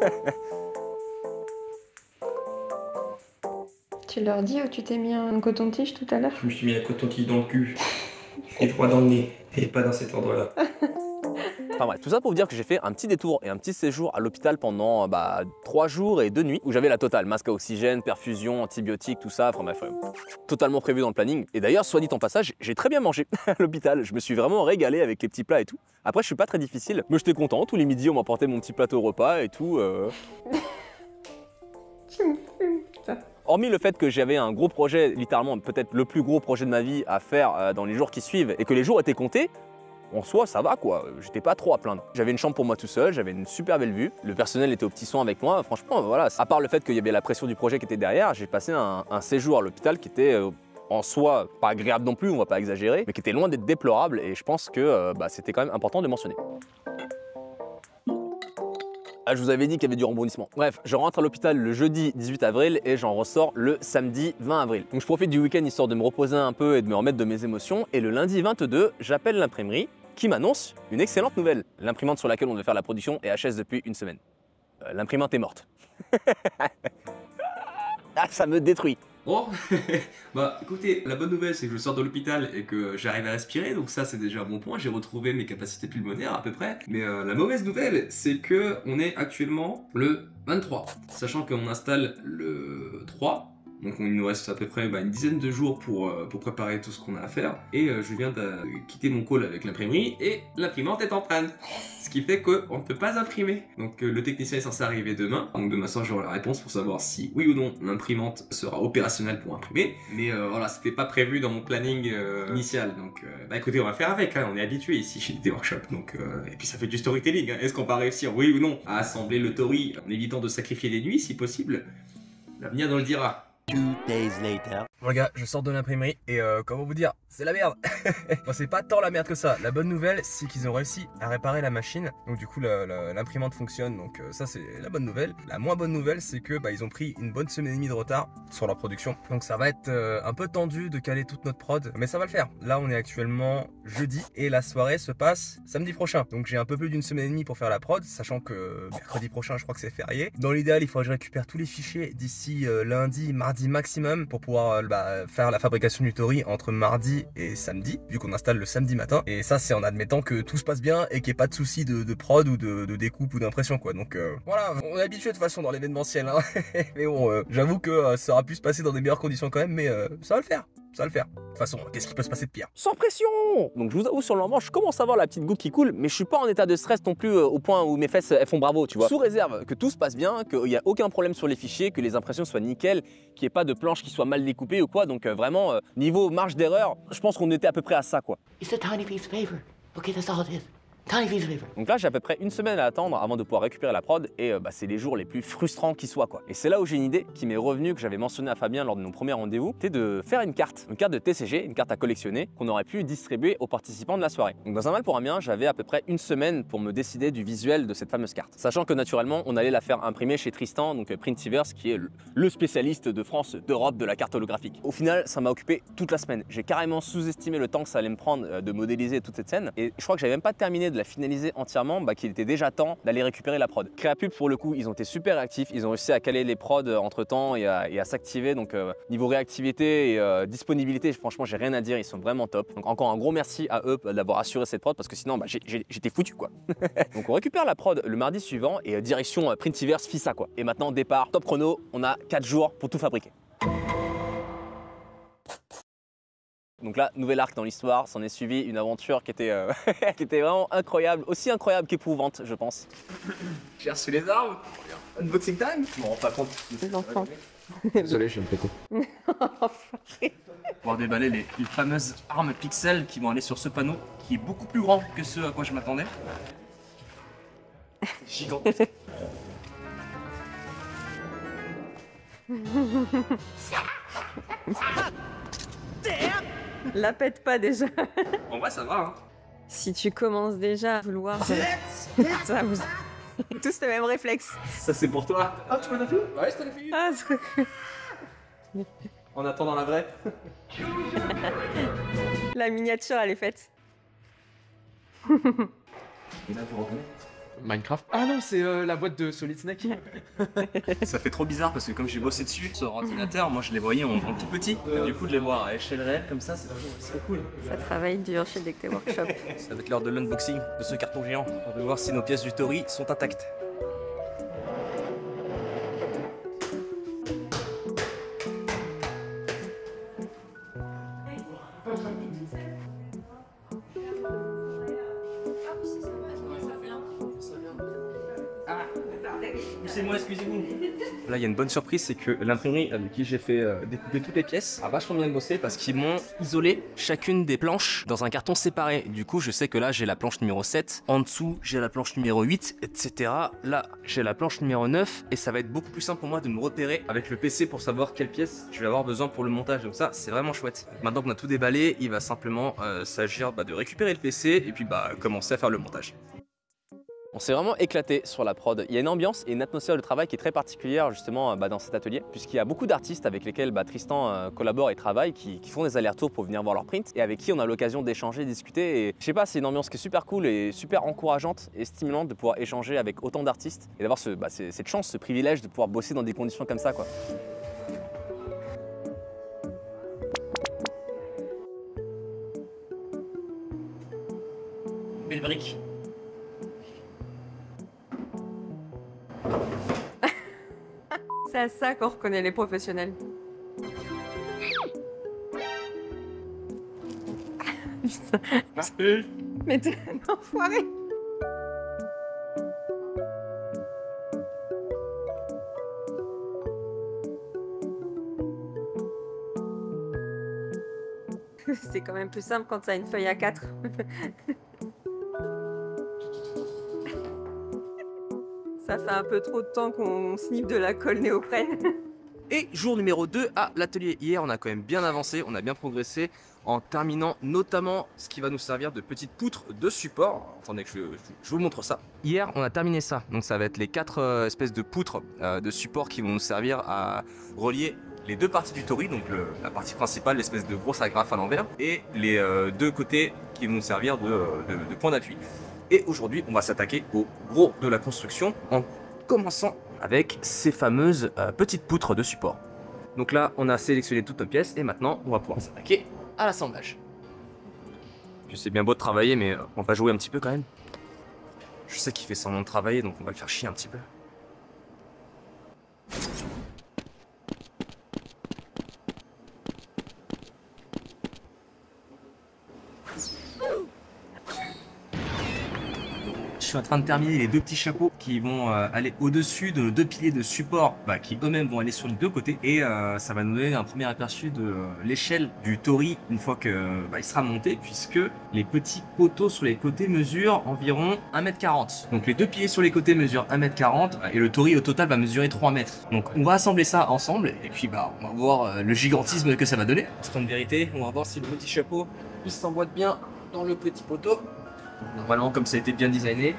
Tu leur dis où tu t'es mis un coton-tige tout à l'heure? Je me suis mis un coton-tige dans le cul et 3 dans le nez et pas dans cet endroit-là. Enfin bref, tout ça pour vous dire que j'ai fait un petit détour et un petit séjour à l'hôpital pendant 3 jours et 2 nuits où j'avais la totale, masque à oxygène, perfusion, antibiotiques, tout ça, enfin bref, totalement prévu dans le planning. Et d'ailleurs, soit dit en passage, j'ai très bien mangé à l'hôpital, je me suis vraiment régalé avec les petits plats et tout. Après, je suis pas très difficile, mais j'étais content, tous les midis on m'apportait mon petit plateau repas et tout. Tu me fumes, putain. Hormis le fait que j'avais un gros projet, littéralement peut-être le plus gros projet de ma vie à faire dans les jours qui suivent et que les jours étaient comptés, en soi, ça va quoi, j'étais pas trop à plaindre. J'avais une chambre pour moi tout seul, j'avais une super belle vue, le personnel était aux petits soins avec moi, franchement voilà. À part le fait qu'il y avait la pression du projet qui était derrière, j'ai passé un séjour à l'hôpital qui était en soi pas agréable non plus, on va pas exagérer, mais qui était loin d'être déplorable et je pense que c'était quand même important de mentionner. Ah, je vous avais dit qu'il y avait du rebondissement. Bref, je rentre à l'hôpital le jeudi 18 avril et j'en ressors le samedi 20 avril. Donc je profite du week-end histoire de me reposer un peu et de me remettre de mes émotions. Et le lundi 22, j'appelle l'imprimerie qui m'annonce une excellente nouvelle. L'imprimante sur laquelle on devait faire la production est HS depuis 1 semaine. L'imprimante est morte. Ah, ça me détruit. Bon, bah écoutez, la bonne nouvelle c'est que je sors de l'hôpital et que j'arrive à respirer, donc ça c'est déjà un bon point, j'ai retrouvé mes capacités pulmonaires à peu près. Mais la mauvaise nouvelle c'est que on est actuellement le 23, sachant qu'on installe le 3. Donc il nous reste à peu près une dizaine de jours pour préparer tout ce qu'on a à faire. Et je viens de quitter mon call avec l'imprimerie et l'imprimante est en panne. Ce qui fait qu'on ne peut pas imprimer. Donc le technicien est censé arriver demain. Donc demain soir j'aurai la réponse pour savoir si oui ou non l'imprimante sera opérationnelle pour imprimer. Mais voilà, c'était pas prévu dans mon planning initial. Donc écoutez, on va faire avec, hein. On est habitué ici chez des workshops. Donc, et puis ça fait du storytelling. Hein. Est-ce qu'on va réussir, oui ou non, à assembler le tori en évitant de sacrifier des nuits si possible? L'avenir nous le dira. 2 days later. Bon les gars, je sors de l'imprimerie et comment vous dire, c'est la merde. Bon, c'est pas tant la merde que ça. La bonne nouvelle, c'est qu'ils ont réussi à réparer la machine. Donc du coup, l'imprimante fonctionne. Donc ça, c'est la bonne nouvelle. La moins bonne nouvelle, c'est que ils ont pris une bonne semaine et demie de retard sur leur production. Donc ça va être un peu tendu de caler toute notre prod, mais ça va le faire. Là, on est actuellement jeudi et la soirée se passe samedi prochain. Donc j'ai un peu plus d'1 semaine et demie pour faire la prod, sachant que mercredi prochain, je crois que c'est férié. Dans l'idéal, il faudrait que je récupère tous les fichiers d'ici lundi, mardi mardi maximum pour pouvoir faire la fabrication du tori entre mardi et samedi, vu qu'on installe le samedi matin. Et ça, c'est en admettant que tout se passe bien et qu'il n'y ait pas de soucis de prod ou de découpe ou d'impression, quoi. Donc voilà, on est habitué de toute façon dans l'événementiel, hein. Mais bon, j'avoue que ça aura pu se passer dans des meilleures conditions quand même, mais ça va le faire. Ça va le faire. De toute façon, qu'est-ce qui peut se passer de pire? Sans pression! Donc je vous avoue, sur le moment, je commence à avoir la petite goutte qui coule, mais je suis pas en état de stress non plus au point où mes fesses elles font bravo, tu vois. Sous réserve que tout se passe bien, qu'il n'y a aucun problème sur les fichiers, que les impressions soient nickel, qu'il n'y ait pas de planche qui soit mal découpée ou quoi. Donc vraiment, niveau marge d'erreur, je pense qu'on était à peu près à ça, quoi. It's a tiny piece of paper. Okay, that's all it is. Tiny piece of paper. Donc là, j'ai à peu près une semaine à attendre avant de pouvoir récupérer la prod et c'est les jours les plus frustrants qui soient, quoi. Et c'est là où j'ai une idée qui m'est revenue, que j'avais mentionné à Fabien lors de nos premiers rendez-vous, c'était de faire une carte de TCG, une carte à collectionner qu'on aurait pu distribuer aux participants de la soirée. Donc dans un mal pour un bien, j'avais à peu près une semaine pour me décider du visuel de cette fameuse carte. Sachant que naturellement, on allait la faire imprimer chez Tristan, donc Printiverse, qui est le spécialiste de France, d'Europe de la carte holographique. Au final, ça m'a occupé toute la semaine. J'ai carrément sous-estimé le temps que ça allait me prendre de modéliser toute cette scène et je crois que j'avais même pas terminé de la finaliser entièrement, qu'il était déjà temps d'aller récupérer la prod. Créapub, pour le coup, ils ont été super réactifs, ils ont réussi à caler les prods entre temps et à s'activer. Donc niveau réactivité et disponibilité, franchement, j'ai rien à dire, ils sont vraiment top. Donc encore un gros merci à eux d'avoir assuré cette prod parce que sinon j'étais foutu, quoi. Donc on récupère la prod le mardi suivant et direction Printiverse Fissa, quoi. Et maintenant départ, top chrono, on a 4 jours pour tout fabriquer. Donc là, nouvel arc dans l'histoire, s'en est suivi une aventure qui était, qui était vraiment incroyable, aussi incroyable qu'éprouvante, je pense. J'ai reçu les armes, unboxing time. Je m'en rends pas compte. L'enfant. Désolé, je vais me péter. Pouvoir déballer les fameuses armes pixels qui vont aller sur ce panneau, qui est beaucoup plus grand que ce à quoi je m'attendais. Gigantesque. La pète pas déjà. En vrai, ça va, hein. Si tu commences déjà à vouloir... Ça, vous... tous le même réflexe. Ça, c'est pour toi. Ah, tu m'en as fait? Ouais, je t'en ai fait une. Ah, En attendant la vraie. la miniature, elle est faite. Et là, vous reconnaissez Minecraft? Ah non, c'est la boîte de Solid Snake. Ça fait trop bizarre parce que comme j'ai bossé dessus sur ordinateur, moi je les voyais en tout petit. Du coup de les voir à échelle réelle comme ça, c'est trop cool. Ça travaille dur chez Decté Workshop. Ça va être l'heure de l'unboxing de ce carton géant pour voir si nos pièces du tori sont intactes. Excusez-vous. Là, il y a une bonne surprise, c'est que l'imprimerie avec qui j'ai fait découper toutes les pièces a vachement bien bossé parce qu'ils m'ont isolé chacune des planches dans un carton séparé. Du coup, je sais que là, j'ai la planche numéro 7, en dessous, j'ai la planche numéro 8, etc. Là, j'ai la planche numéro 9 et ça va être beaucoup plus simple pour moi de me repérer avec le PC pour savoir quelle pièce je vais avoir besoin pour le montage. Donc ça, c'est vraiment chouette. Maintenant qu'on a tout déballé, il va simplement s'agir de récupérer le PC et puis commencer à faire le montage. On s'est vraiment éclaté sur la prod. Il y a une ambiance et une atmosphère de travail qui est très particulière justement dans cet atelier, puisqu'il y a beaucoup d'artistes avec lesquels Tristan collabore et travaille, qui font des allers-retours pour venir voir leurs prints et avec qui on a l'occasion d'échanger, discuter. Et je sais pas, c'est une ambiance qui est super cool et super encourageante et stimulante de pouvoir échanger avec autant d'artistes et d'avoir cette chance, ce privilège de pouvoir bosser dans des conditions comme ça, quoi. Belle brique. C'est à ça qu'on reconnaît les professionnels. Mais t'es un enfoiré. C'est quand même plus simple quand t'as une feuille A4. Ça fait un peu trop de temps qu'on sniffe de la colle néoprène. Et jour numéro 2 à l'atelier. Hier, on a quand même bien avancé, on a bien progressé en terminant notamment ce qui va nous servir de petite poutre de support. Attendez que je vous montre ça. Hier, on a terminé ça. Donc ça va être les 4 espèces de poutres de support qui vont nous servir à relier les deux parties du tori, donc la partie principale, l'espèce de grosse agrafe à l'envers, et les 2 côtés qui vont nous servir de point d'appui. Et aujourd'hui, on va s'attaquer au gros de la construction en commençant avec ces fameuses petites poutres de support. Donc là, on a sélectionné toutes nos pièces et maintenant, on va pouvoir s'attaquer à l'assemblage. C'est bien beau de travailler, mais on va jouer un petit peu quand même. Je sais qu'il fait semblant de travailler, donc on va le faire chier un petit peu. Je suis en train de terminer les deux petits chapeaux qui vont aller au-dessus de nos deux piliers de support qui eux-mêmes vont aller sur les deux côtés et ça va nous donner un premier aperçu de l'échelle du tori une fois que il sera monté, puisque les petits poteaux sur les côtés mesurent environ 1m40. Donc les deux piliers sur les côtés mesurent 1m40 et le tori au total va mesurer 3 mètres. Donc on va assembler ça ensemble et puis on va voir le gigantisme que ça va donner. Instant de vérité, on va voir si le petit chapeau s'emboîte bien dans le petit poteau. Normalement, comme ça a été bien designé.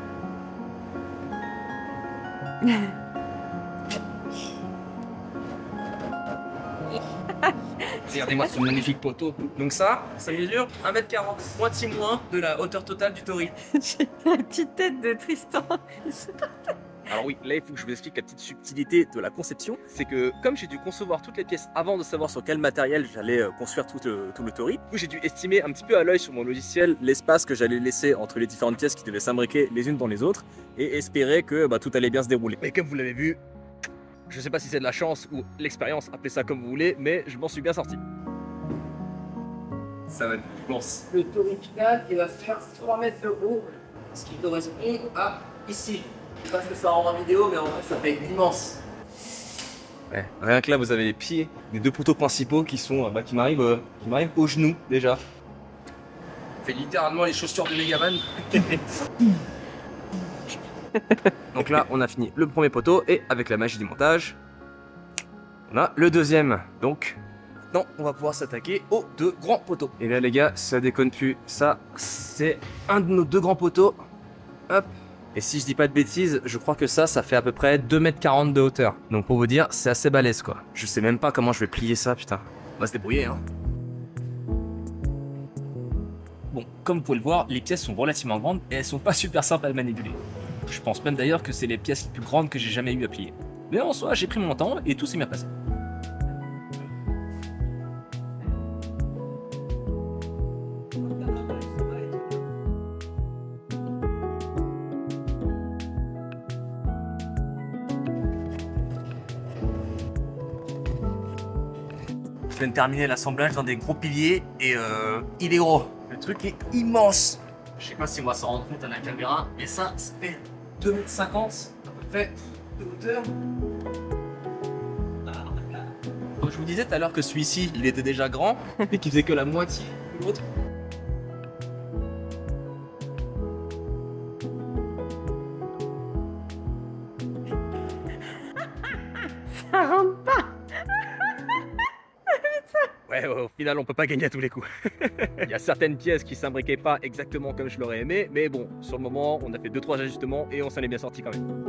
Regardez-moi ce magnifique poteau. Donc ça mesure 1m40, moitié moins de la hauteur totale du tori. J'ai la petite tête de Tristan. Alors oui, là il faut que je vous explique la petite subtilité de la conception. C'est que comme j'ai dû concevoir toutes les pièces avant de savoir sur quel matériel j'allais construire tout le tori, du coup j'ai dû estimer un petit peu à l'œil sur mon logiciel l'espace que j'allais laisser entre les différentes pièces qui devaient s'imbriquer les unes dans les autres et espérer que tout allait bien se dérouler. Mais comme vous l'avez vu, je sais pas si c'est de la chance ou l'expérience, appelez ça comme vous voulez, mais je m'en suis bien sorti. Ça va être immense. Le tori final, il va faire 3 mètres de haut, ce qui correspond à ici. Je sais pas ce que ça rend en vidéo, mais en vrai ça fait immense. Ouais, rien que là vous avez les pieds des deux poteaux principaux qui sont qui m'arrivent au genou déjà. On fait littéralement les chaussures de Megaman. Donc là on a fini le premier poteau et avec la magie du montage, on a le deuxième. Donc maintenant on va pouvoir s'attaquer aux deux grands poteaux. Et là les gars, ça déconne plus. Ça c'est un de nos deux grands poteaux. Hop. Et si je dis pas de bêtises, je crois que ça fait à peu près 2m40 de hauteur. Donc pour vous dire, c'est assez balèze quoi. Je sais même pas comment je vais plier ça, putain. On va se débrouiller hein. Bon, comme vous pouvez le voir, les pièces sont relativement grandes et elles sont pas super simples à manipuler. Je pense même d'ailleurs que c'est les pièces les plus grandes que j'ai jamais eu à plier. Mais en soi, j'ai pris mon temps et tout s'est bien passé. Je viens de terminer l'assemblage dans des gros piliers et il est gros. Le truc est immense. Je sais pas si on va s'en rendre compte à la caméra, mais ça fait 2m50 à peu près de hauteur. Donc je vous disais tout à l'heure que celui-ci, il était déjà grand et qu'il faisait que la moitié de l'autre. Ça rentre pas. Ouais, au final, on peut pas gagner à tous les coups. Il y a certaines pièces qui s'imbriquaient pas exactement comme je l'aurais aimé, mais bon, sur le moment, on a fait 2-3 ajustements et on s'en est bien sorti quand même.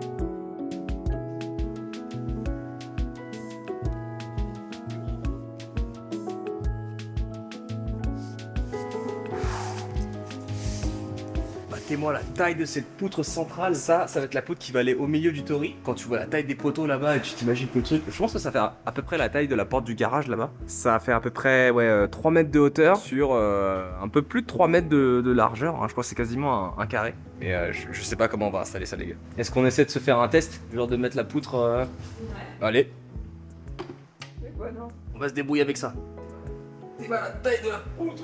Battez-moi la taille de cette poutre centrale. Ça va être la poutre qui va aller au milieu du tori. Quand tu vois la taille des poteaux là-bas et tu t'imagines le truc, je pense que ça fait à peu près la taille de la porte du garage là-bas. Ça fait à peu près 3 mètres de hauteur sur un peu plus de 3 mètres de largeur. Hein. Je crois que c'est quasiment un carré. Et je sais pas comment on va installer ça les gars. Est-ce qu'on essaie de se faire un test? Genre de mettre la poutre Ouais. Allez. C'est quoi non? On va se débrouiller avec ça. C'est pas la taille de la poutre.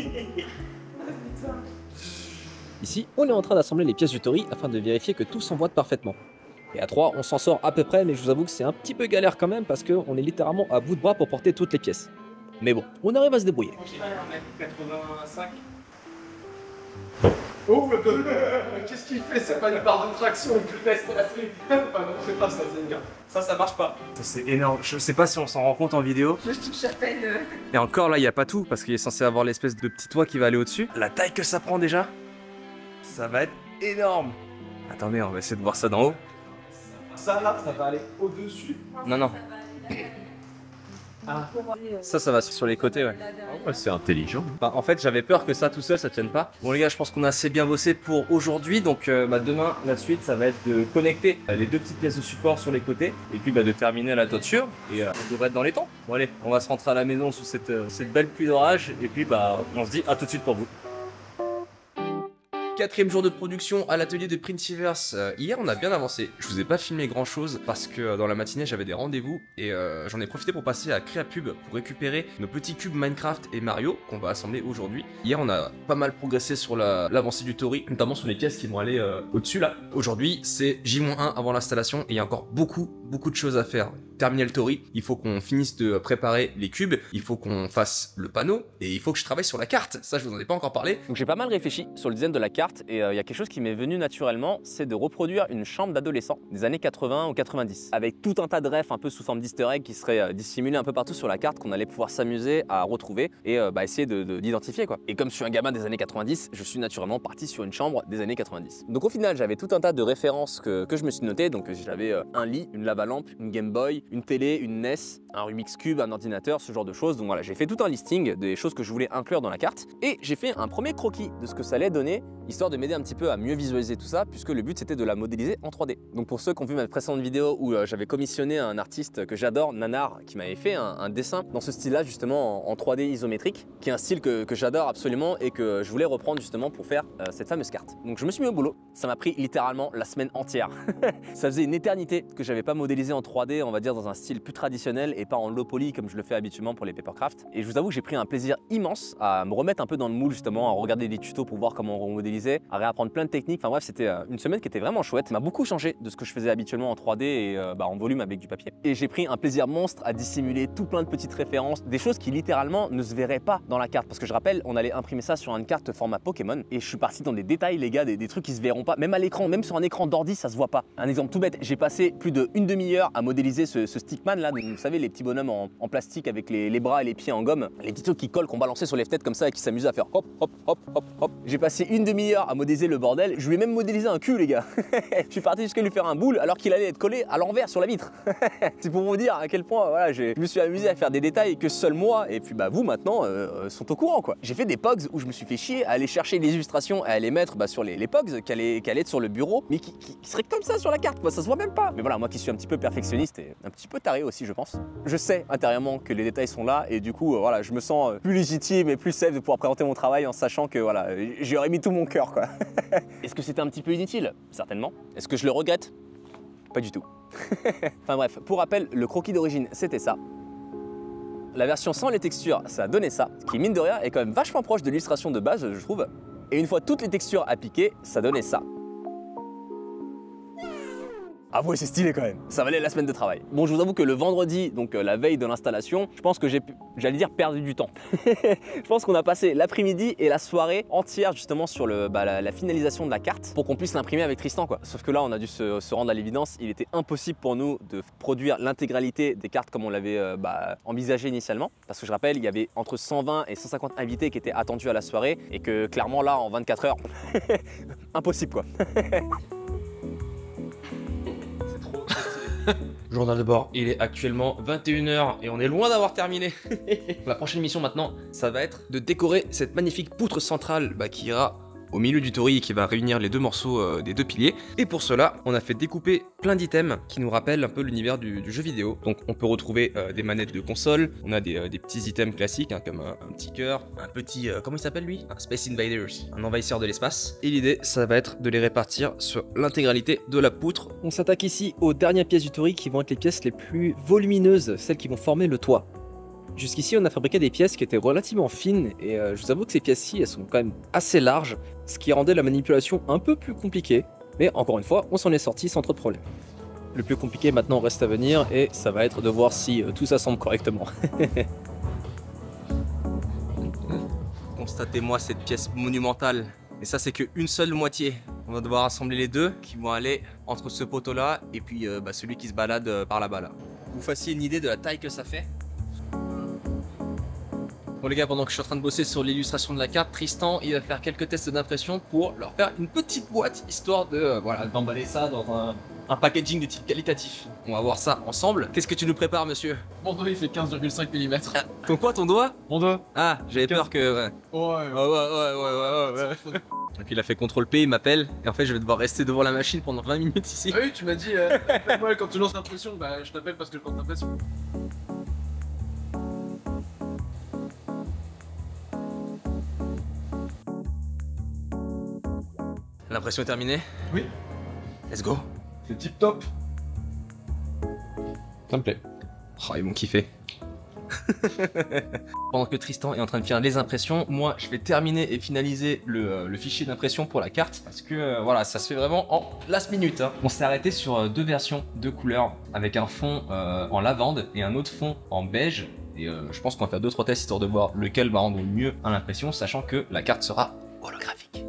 Ici, on est en train d'assembler les pièces du tori afin de vérifier que tout s'emboîte parfaitement. Et à 3, on s'en sort à peu près, mais je vous avoue que c'est un petit peu galère quand même parce qu'on est littéralement à bout de bras pour porter toutes les pièces. Mais bon, on arrive à se débrouiller. 85. Oh, qu'est-ce qu'il fait? C'est pas une barre de traction, une pulpesse de la série. Ah non, c'est pas ça, c'est bien. Ça marche pas. Ça c'est énorme, je sais pas si on s'en rend compte en vidéo. Je touche à peine. Et encore là, il n'y a pas tout parce qu'il est censé avoir l'espèce de petit toit qui va aller au-dessus. La taille que ça prend déjà, ça va être énorme. Attendez, on va essayer de voir ça d'en haut. Ça là, ça va aller au-dessus. Non, non. Ça va sur les côtés, ouais. Ouais, c'est intelligent. Bah, en fait, j'avais peur que ça tout seul, ça tienne pas. Bon les gars, je pense qu'on a assez bien bossé pour aujourd'hui. Donc demain, la suite, ça va être de connecter les deux petites pièces de support sur les côtés. Et puis de terminer la toiture. Et on devrait être dans les temps. Bon allez, on va se rentrer à la maison sous cette belle pluie d'orage. Et puis on se dit à tout de suite pour vous. Quatrième jour de production à l'atelier de Printiverse. Hier on a bien avancé, je vous ai pas filmé grand chose parce que dans la matinée j'avais des rendez-vous et j'en ai profité pour passer à Créapub pour récupérer nos petits cubes Minecraft et Mario qu'on va assembler aujourd'hui. Hier on a pas mal progressé sur l'avancée du Tori, notamment sur les pièces qui vont aller au-dessus là. Aujourd'hui c'est J-1 avant l'installation et il y a encore beaucoup de choses à faire. Terminer le Tori, il faut qu'on finisse de préparer les cubes, il faut qu'on fasse le panneau et il faut que je travaille sur la carte, ça je vous en ai pas encore parlé. Donc j'ai pas mal réfléchi sur le design de la carte et il y a quelque chose qui m'est venu naturellement, c'est de reproduire une chambre d'adolescent des années 80 ou 90 avec tout un tas de refs un peu sous forme d'easter egg qui seraient dissimulés un peu partout sur la carte qu'on allait pouvoir s'amuser à retrouver et essayer d'identifier quoi. Et comme je suis un gamin des années 90, je suis naturellement parti sur une chambre des années 90. Donc au final j'avais tout un tas de références que je me suis noté, donc j'avais un lit, une lava-lampe, une Game Boy, une télé, une NES, un Rubik's Cube, un ordinateur, ce genre de choses. Donc voilà, j'ai fait tout un listing des choses que je voulais inclure dans la carte et j'ai fait un premier croquis de ce que ça allait donner, histoire de m'aider un petit peu à mieux visualiser tout ça, puisque le but c'était de la modéliser en 3D. Donc pour ceux qui ont vu ma précédente vidéo où j'avais commissionné un artiste que j'adore, Nanar, qui m'avait fait un dessin dans ce style-là justement en 3D isométrique, qui est un style que j'adore absolument et que je voulais reprendre justement pour faire cette fameuse carte. Donc je me suis mis au boulot, ça m'a pris littéralement la semaine entière. Ça faisait une éternité que j'avais pas modélisé en 3D, on va dire dans un style plus traditionnel et pas en low poly comme je le fais habituellement pour les papercraft. Et je vous avoue que j'ai pris un plaisir immense à me remettre un peu dans le moule justement, à regarder des tutos pour voir comment on modélisait, à réapprendre plein de techniques. Enfin bref, c'était une semaine qui était vraiment chouette. Ça m'a beaucoup changé de ce que je faisais habituellement en 3D et en volume avec du papier. Et j'ai pris un plaisir monstre à dissimuler tout plein de petites références, des choses qui littéralement ne se verraient pas dans la carte. Parce que je rappelle, on allait imprimer ça sur une carte format Pokémon et je suis parti dans des détails les gars, des trucs qui se verront pas. Même à l'écran, même sur un écran d'ordi, ça se voit pas. Un exemple tout bête, j'ai passé plus d'une demi-heure à modéliser ce stickman là, donc, vous savez les petits bonhommes en plastique avec les bras et les pieds en gomme, les petits trucs qui collent, qu'on balançait sur les fenêtres comme ça et qui s'amusaient à faire hop hop hop hop hop. J'ai passé une demi-heure à modéliser le bordel, je lui ai même modélisé un cul les gars. Je suis parti jusqu'à lui faire un boule alors qu'il allait être collé à l'envers sur la vitre. C'est pour vous dire à quel point voilà, je me suis amusé à faire des détails que seul moi et puis vous maintenant sont au courant quoi. J'ai fait des pogs où je me suis fait chier à aller chercher des illustrations, à les mettre sur les pogs qui allaient être sur le bureau, mais qui seraient comme ça sur la carte, ça se voit même pas. Mais voilà, moi qui suis un petit peu perfectionniste et un petit peu taré aussi je pense, je sais intérieurement que les détails sont là et du coup voilà, je me sens plus légitime et plus safe de pouvoir présenter mon travail en sachant que voilà, j'y aurais mis tout mon cœur quoi. Est-ce que c'était un petit peu inutile? Certainement. Est-ce que je le regrette? Pas du tout. Enfin bref, pour rappel, le croquis d'origine c'était ça. La version sans les textures, ça a donné ça, ce qui mine de rien est quand même vachement proche de l'illustration de base je trouve. Et une fois toutes les textures appliquées, ça donnait ça. Ah ouais, c'est stylé quand même, ça valait la semaine de travail. Bon, je vous avoue que le vendredi, donc la veille de l'installation, je pense que j'allais dire perdu du temps. Je pense qu'on a passé l'après-midi et la soirée entière justement sur la finalisation de la carte pour qu'on puisse l'imprimer avec Tristan quoi. Sauf que là, on a dû se rendre à l'évidence, il était impossible pour nous de produire l'intégralité des cartes comme on l'avait envisagé initialement. Parce que je rappelle, il y avait entre 120 et 150 invités qui étaient attendus à la soirée et que clairement là, en 24 heures, impossible quoi. Journal de bord, il est actuellement 21 h et on est loin d'avoir terminé. La prochaine mission maintenant, ça va être de décorer cette magnifique poutre centrale qui ira au milieu du Tori et qui va réunir les deux morceaux des deux piliers. Et pour cela, on a fait découper plein d'items qui nous rappellent un peu l'univers du jeu vidéo. Donc on peut retrouver des manettes de console, on a des petits items classiques comme un petit cœur, un petit, comment il s'appelle lui? Un Space Invaders, un envahisseur de l'espace. Et l'idée, ça va être de les répartir sur l'intégralité de la poutre. On s'attaque ici aux dernières pièces du Tori qui vont être les pièces les plus volumineuses, celles qui vont former le toit. Jusqu'ici, on a fabriqué des pièces qui étaient relativement fines et je vous avoue que ces pièces-ci, elles sont quand même assez larges, ce qui rendait la manipulation un peu plus compliquée. Mais encore une fois, on s'en est sorti sans trop de problème. Le plus compliqué maintenant reste à venir et ça va être de voir si tout s'assemble correctement. Constatez-moi cette pièce monumentale. Et ça, c'est qu'une seule moitié. On va devoir assembler les deux qui vont aller entre ce poteau-là et puis celui qui se balade par là-bas. Là. Vous fassiez une idée de la taille que ça fait. Bon les gars, pendant que je suis en train de bosser sur l'illustration de la carte, Tristan il va faire quelques tests d'impression pour leur faire une petite boîte histoire de d'emballer ça dans un packaging de type qualitatif. On va voir ça ensemble. Qu'est-ce que tu nous prépares, monsieur? Mon doigt il fait 15,5 mm. Ton quoi, ton doigt? Mon doigt. Ah, j'avais peur que... Ouais. Et puis il a fait CTRL P, il m'appelle, et en fait je vais devoir rester devant la machine pendant 20 minutes ici. Ah oui, tu m'as dit, ouais, quand tu lances l'impression, bah je t'appelle parce que je compte l'impression. L'impression est terminée? Oui. Let's go. C'est tip top. Ça me plaît. Oh, ils vont kiffer. Pendant que Tristan est en train de faire les impressions, moi je vais terminer et finaliser le fichier d'impression pour la carte parce que voilà, ça se fait vraiment en last minute. Hein. On s'est arrêté sur deux versions, deux couleurs, avec un fond en lavande et un autre fond en beige. Et je pense qu'on va faire 2-3 tests histoire de voir lequel va rendre le mieux à l'impression, sachant que la carte sera holographique.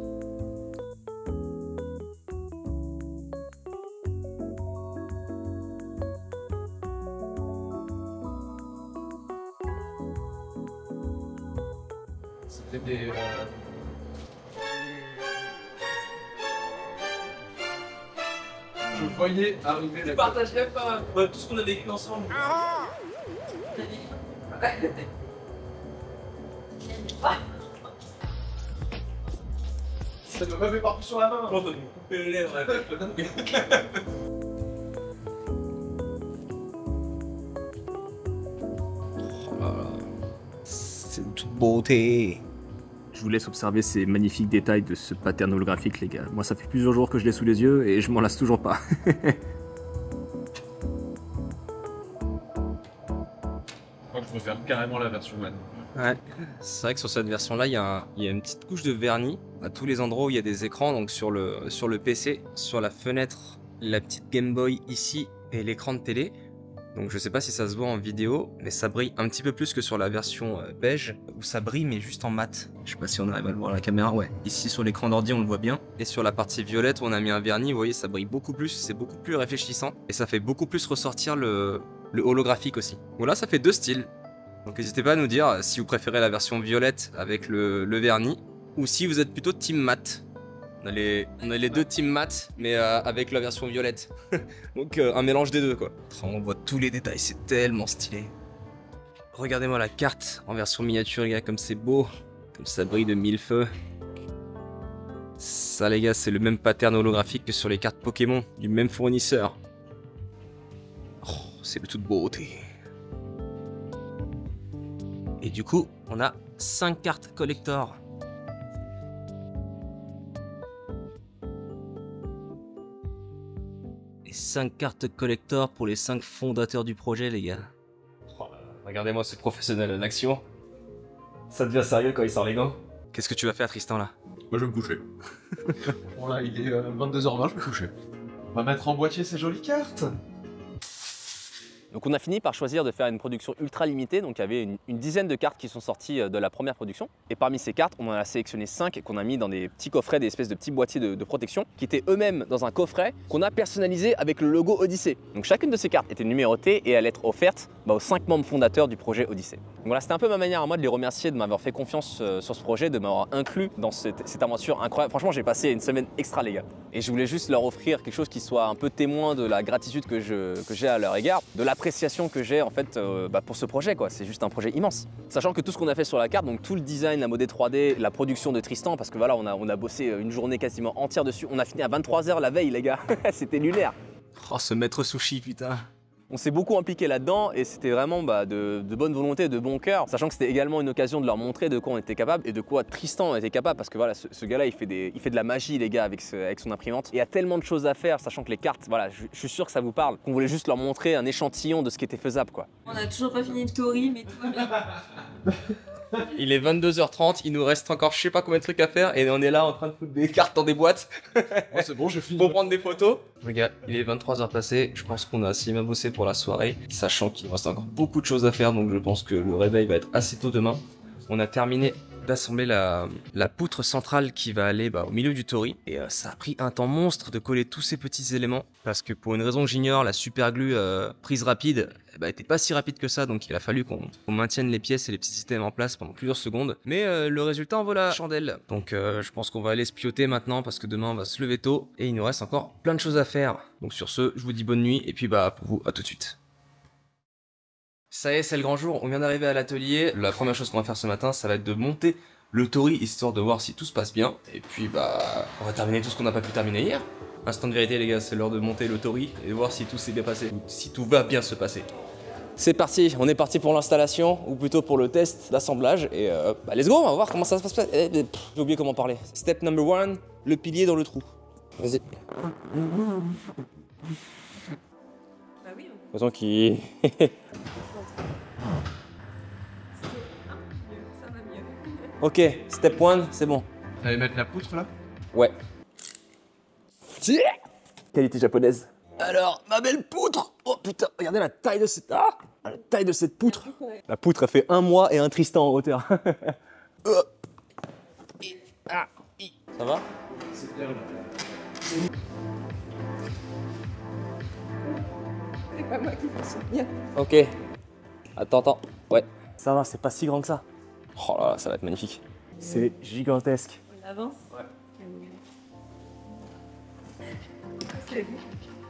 C'était des... Je voyais arriver la... partagerai pas tout ce qu'on a vécu ensemble. Ça doit m'avoir partout sur la main. On va nous couper le lèvre. C'est de toute beauté. Je vous laisse observer ces magnifiques détails de ce pattern holographique, les gars. Moi, ça fait plusieurs jours que je l'ai sous les yeux et je m'en lasse toujours pas. Je préfère carrément la version One. Ouais, c'est vrai que sur cette version-là, il y a une petite couche de vernis à tous les endroits où il y a des écrans, donc sur le PC, sur la fenêtre, la petite Game Boy ici et l'écran de télé. Donc je sais pas si ça se voit en vidéo, mais ça brille un petit peu plus que sur la version beige, où ça brille mais juste en mat. Je sais pas si on arrive à le voir à la caméra, ouais. Ici sur l'écran d'ordi on le voit bien. Et sur la partie violette où on a mis un vernis, vous voyez ça brille beaucoup plus, c'est beaucoup plus réfléchissant. Et ça fait beaucoup plus ressortir le holographique aussi. Voilà, ça fait deux styles. Donc n'hésitez pas à nous dire si vous préférez la version violette avec le vernis, ou si vous êtes plutôt team mat. On a les deux team mat, mais avec la version violette. Donc un mélange des deux quoi. On voit tous les détails, c'est tellement stylé. Regardez-moi la carte en version miniature les gars, comme c'est beau. Comme ça brille de mille feux. Ça les gars, c'est le même pattern holographique que sur les cartes Pokémon, du même fournisseur. Oh, c'est de toute beauté. Et du coup, on a 5 cartes collector. Et 5 cartes collector pour les 5 fondateurs du projet, les gars. Oh, regardez-moi ce professionnel en action. Ça devient sérieux quand il sort les gants. Qu'est-ce que tu vas faire, Tristan, là? Moi, je vais me coucher. Bon, là, il est 22h20, je vais me coucher. On va mettre en boîtier ces jolies cartes. Donc on a fini par choisir de faire une production ultra limitée, donc il y avait une dizaine de cartes qui sont sorties de la première production. Et parmi ces cartes, on en a sélectionné 5 qu'on a mis dans des petits coffrets, des espèces de petits boîtiers de protection, qui étaient eux-mêmes dans un coffret qu'on a personnalisé avec le logo Odyssey. Donc chacune de ces cartes était numérotée et allait être offerte aux 5 membres fondateurs du projet Odyssey. Donc voilà, c'était un peu ma manière à moi de les remercier de m'avoir fait confiance sur ce projet, de m'avoir inclus dans cette aventure incroyable. Franchement, j'ai passé une semaine extra, les gars. Et je voulais juste leur offrir quelque chose qui soit un peu témoin de la gratitude que j'ai à leur égard, de l'appréciation que j'ai en fait pour ce projet quoi. C'est juste un projet immense. Sachant que tout ce qu'on a fait sur la carte, donc tout le design, la modé 3D, la production de Tristan, parce que voilà, on a bossé une journée quasiment entière dessus. On a fini à 23 h la veille, les gars. C'était lunaire. Oh, ce maître sushi, putain. On s'est beaucoup impliqué là-dedans et c'était vraiment de bonne volonté, de bon cœur, sachant que c'était également une occasion de leur montrer de quoi on était capable et de quoi Tristan était capable, parce que voilà, ce gars-là, il fait de la magie, les gars, avec son imprimante. Et il y a tellement de choses à faire, sachant que les cartes, voilà, je suis sûr que ça vous parle, qu'on voulait juste leur montrer un échantillon de ce qui était faisable, quoi. On a toujours pas fini le Tori, mais tout va bien. Il est 22h30, il nous reste encore je sais pas combien de trucs à faire et on est là en train de foutre des cartes dans des boîtes. Ouais, c'est bon, je finis. Pour prendre des photos. Regarde, il est 23h passé, je pense qu'on a assez bien bossé pour la soirée, sachant qu'il reste encore beaucoup de choses à faire, donc je pense que le réveil va être assez tôt demain. On a terminé d'assembler la poutre centrale qui va aller au milieu du tori. Et ça a pris un temps monstre de coller tous ces petits éléments parce que pour une raison que j'ignore, la super glue prise rapide était pas si rapide que ça, donc il a fallu qu'on maintienne les pièces et les petits systèmes en place pendant plusieurs secondes. Mais le résultat en vaut la chandelle. Donc je pense qu'on va aller se pioter maintenant parce que demain on va se lever tôt et il nous reste encore plein de choses à faire. Donc sur ce, je vous dis bonne nuit et puis pour vous, à tout de suite. Ça y est, c'est le grand jour, on vient d'arriver à l'atelier. La première chose qu'on va faire ce matin, ça va être de monter le tori, histoire de voir si tout se passe bien. Et puis on va terminer tout ce qu'on n'a pas pu terminer hier. Instant de vérité les gars, c'est l'heure de monter le tori et de voir si tout s'est bien passé, ou si tout va bien se passer. C'est parti, on est parti pour l'installation, ou plutôt pour le test d'assemblage. Et let's go, on va voir comment ça se passe. J'ai oublié comment parler. Step number 1, le pilier dans le trou. Vas-y. Bah oui. Façon qui... Ça va mieux. Ok, step 1, c'est bon. T'allais mettre la poutre là? Ouais. Qualité japonaise. Alors, ma belle poutre. Oh putain, regardez la taille de cette... la taille de cette poutre. La poutre, elle fait 1 mois et un Tristan en hauteur. Ça va? C'est bien. C'est pas moi qui fais ça bien. Ok. Attends. Ouais. Ça va, c'est pas si grand que ça. Oh là là, ça va être magnifique. C'est gigantesque. On avance? Ouais. C'est bon.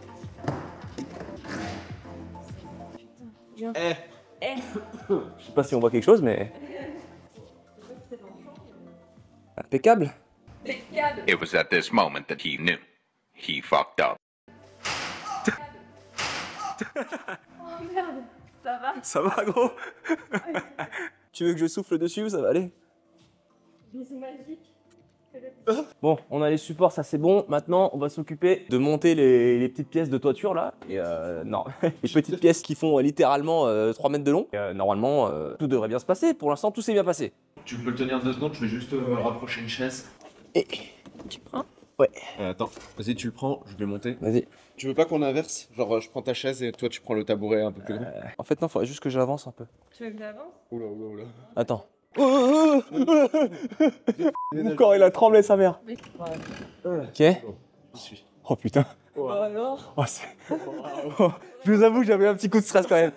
Je sais pas si on voit quelque chose, mais... Impeccable. Impeccable. It was at this moment that he knew. He fucked up. Oh merde, ça va? Ça va, gros? Tu veux que je souffle dessus ou ça va aller? Bisous magiques. Bon, on a les supports, ça c'est bon. Maintenant, on va s'occuper de monter les petites pièces de toiture là. Et non, les petites pièces qui font littéralement 3 mètres de long. Normalement, tout devrait bien se passer. Pour l'instant, tout s'est bien passé. Tu peux le tenir 2 secondes, je vais juste me rapprocher une chaise. Et... Tu prends? Ouais. Attends, vas-y, tu le prends, je vais monter. Vas-y. Tu veux pas qu'on inverse? Genre, je prends ta chaise et toi, tu prends le tabouret un peu plus grand. En fait, non, faudrait juste que j'avance un peu. Tu veux que j'avance? Oula, oula, oula. Attends. Mon corps, il a tremblé, sa mère. Ok. Oh putain. Bon alors? Oh, je vous avoue que j'avais un petit coup de stress quand même.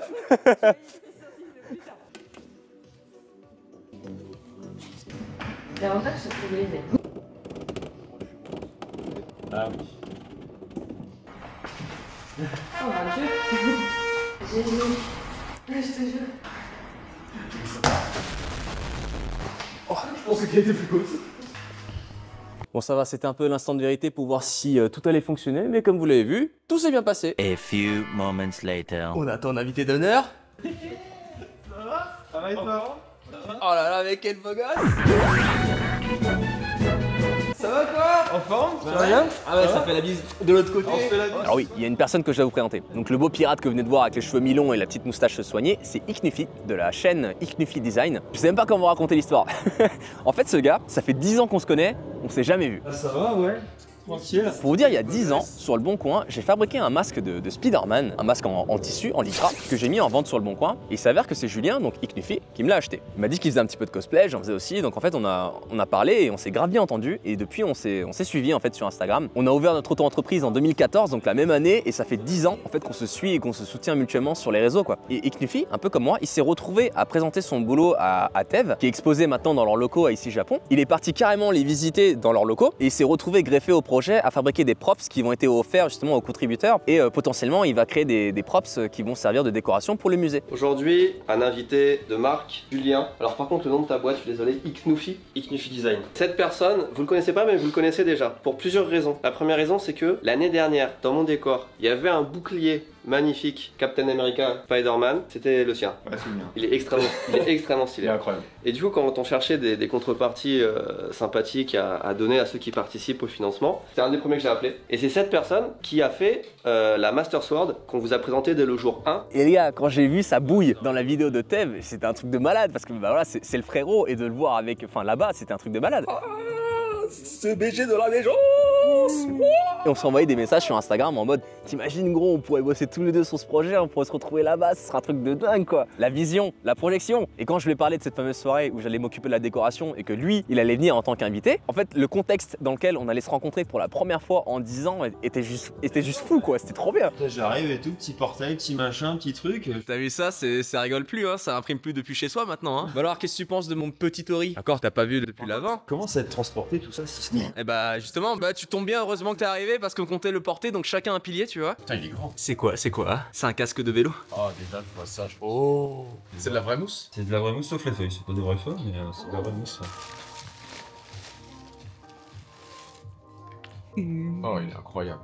L'avantage, c'est de trouver les ailes. Ah oui. Oh mon dieu. Génial. Je te jure. Oh, je pensais qu'elle était plus haute. Bon, ça va, c'était un peu l'instant de vérité pour voir si tout allait fonctionner, mais comme vous l'avez vu, tout s'est bien passé. A few moments later. On attend un invité d'honneur. Ça va? Ça va et toi? Oh là là, mais quel beau gosse! Ça va quoi? En forme? Ça va bien? Ah ouais, ça fait la bise de l'autre côté. On se fait la bise. Alors oui, il y a une personne que je dois vous présenter. Donc le beau pirate que vous venez de voir avec les cheveux mi-longs et la petite moustache soignée, c'est Iknufi de la chaîne Iknufi Design. Je sais même pas comment vous raconter l'histoire. En fait, ce gars, ça fait 10 ans qu'on se connaît, on s'est jamais vu. Ah, ça va, ouais. Tranquille. Pour vous dire, il y a 10 ans, sur le Bon Coin, j'ai fabriqué un masque de Spider-Man, un masque en tissu, en lycra, que j'ai mis en vente sur le Bon Coin. Et il s'avère que c'est Julien, donc Iknufi, qui me l'a acheté. Il m'a dit qu'il faisait un petit peu de cosplay, j'en faisais aussi. Donc en fait, on a parlé et on s'est grave bien entendu. Et depuis, on s'est suivi en fait sur Instagram. On a ouvert notre auto-entreprise en 2014, donc la même année. Et ça fait 10 ans en fait qu'on se suit et qu'on se soutient mutuellement sur les réseaux, quoi. Et Iknufi, un peu comme moi, il s'est retrouvé à présenter son boulot à TEV, qui est exposé maintenant dans leurs locaux à ici Japon. Il est parti carrément les visiter dans leurs locaux et il s'est retrouvé greffé au projet à fabriquer des props qui vont être offerts justement aux contributeurs et potentiellement il va créer des props qui vont servir de décoration pour le musée. Aujourd'hui, un invité de marque, Julien. Alors par contre le nom de ta boîte, je suis désolé, Iknufi Design. Cette personne, vous le connaissez pas mais vous le connaissez déjà, pour plusieurs raisons. La première raison c'est que l'année dernière, dans mon décor, il y avait un bouclier magnifique, Captain America, Spider-Man, c'était le sien. Ouais, c'est le mien. Il est extrêmement stylé. Il est incroyable. Et du coup, quand on cherchait des contreparties sympathiques à donner à ceux qui participent au financement, c'est un des premiers que j'ai appelé. Et c'est cette personne qui a fait la Master Sword qu'on vous a présenté dès le jour 1. Et les gars, quand j'ai vu sa bouille dans la vidéo de Tev, c'était un truc de malade parce que bah voilà, c'est le frérot et de le voir avec, enfin là-bas, c'était un truc de malade. Ah, ce BG de la légende. avance. Et on s'est envoyé des messages sur Instagram en mode t'imagines gros, on pourrait bosser tous les deux sur ce projet, on pourrait se retrouver là-bas, ce sera un truc de dingue quoi. La vision, la projection. Et quand je lui ai parlé de cette fameuse soirée où j'allais m'occuper de la décoration et que lui, il allait venir en tant qu'invité, en fait le contexte dans lequel on allait se rencontrer pour la première fois en 10 ans était juste fou quoi, c'était trop bien. J'arrive et tout, petit portail, petit machin, petit truc. T'as vu ça, ça rigole plus, hein, ça imprime plus depuis chez soi maintenant. Hein. Bah alors qu'est-ce que tu penses de mon petit Tori? Encore t'as pas vu depuis l'avant? Comment ça va être transporté tout ça si ce n'est? Eh bah justement, bah tu tombes bien, heureusement que t'es arrivé parce qu'on comptait le porter, donc chacun un pilier tu vois. Putain il est grand. C'est quoi? C'est un casque de vélo? Oh déjà je vois ça. Oh, c'est de la vraie mousse? C'est de la vraie mousse sauf les feuilles, c'est pas des vraies feuilles mais c'est de la vraie mousse. Oh il est incroyable.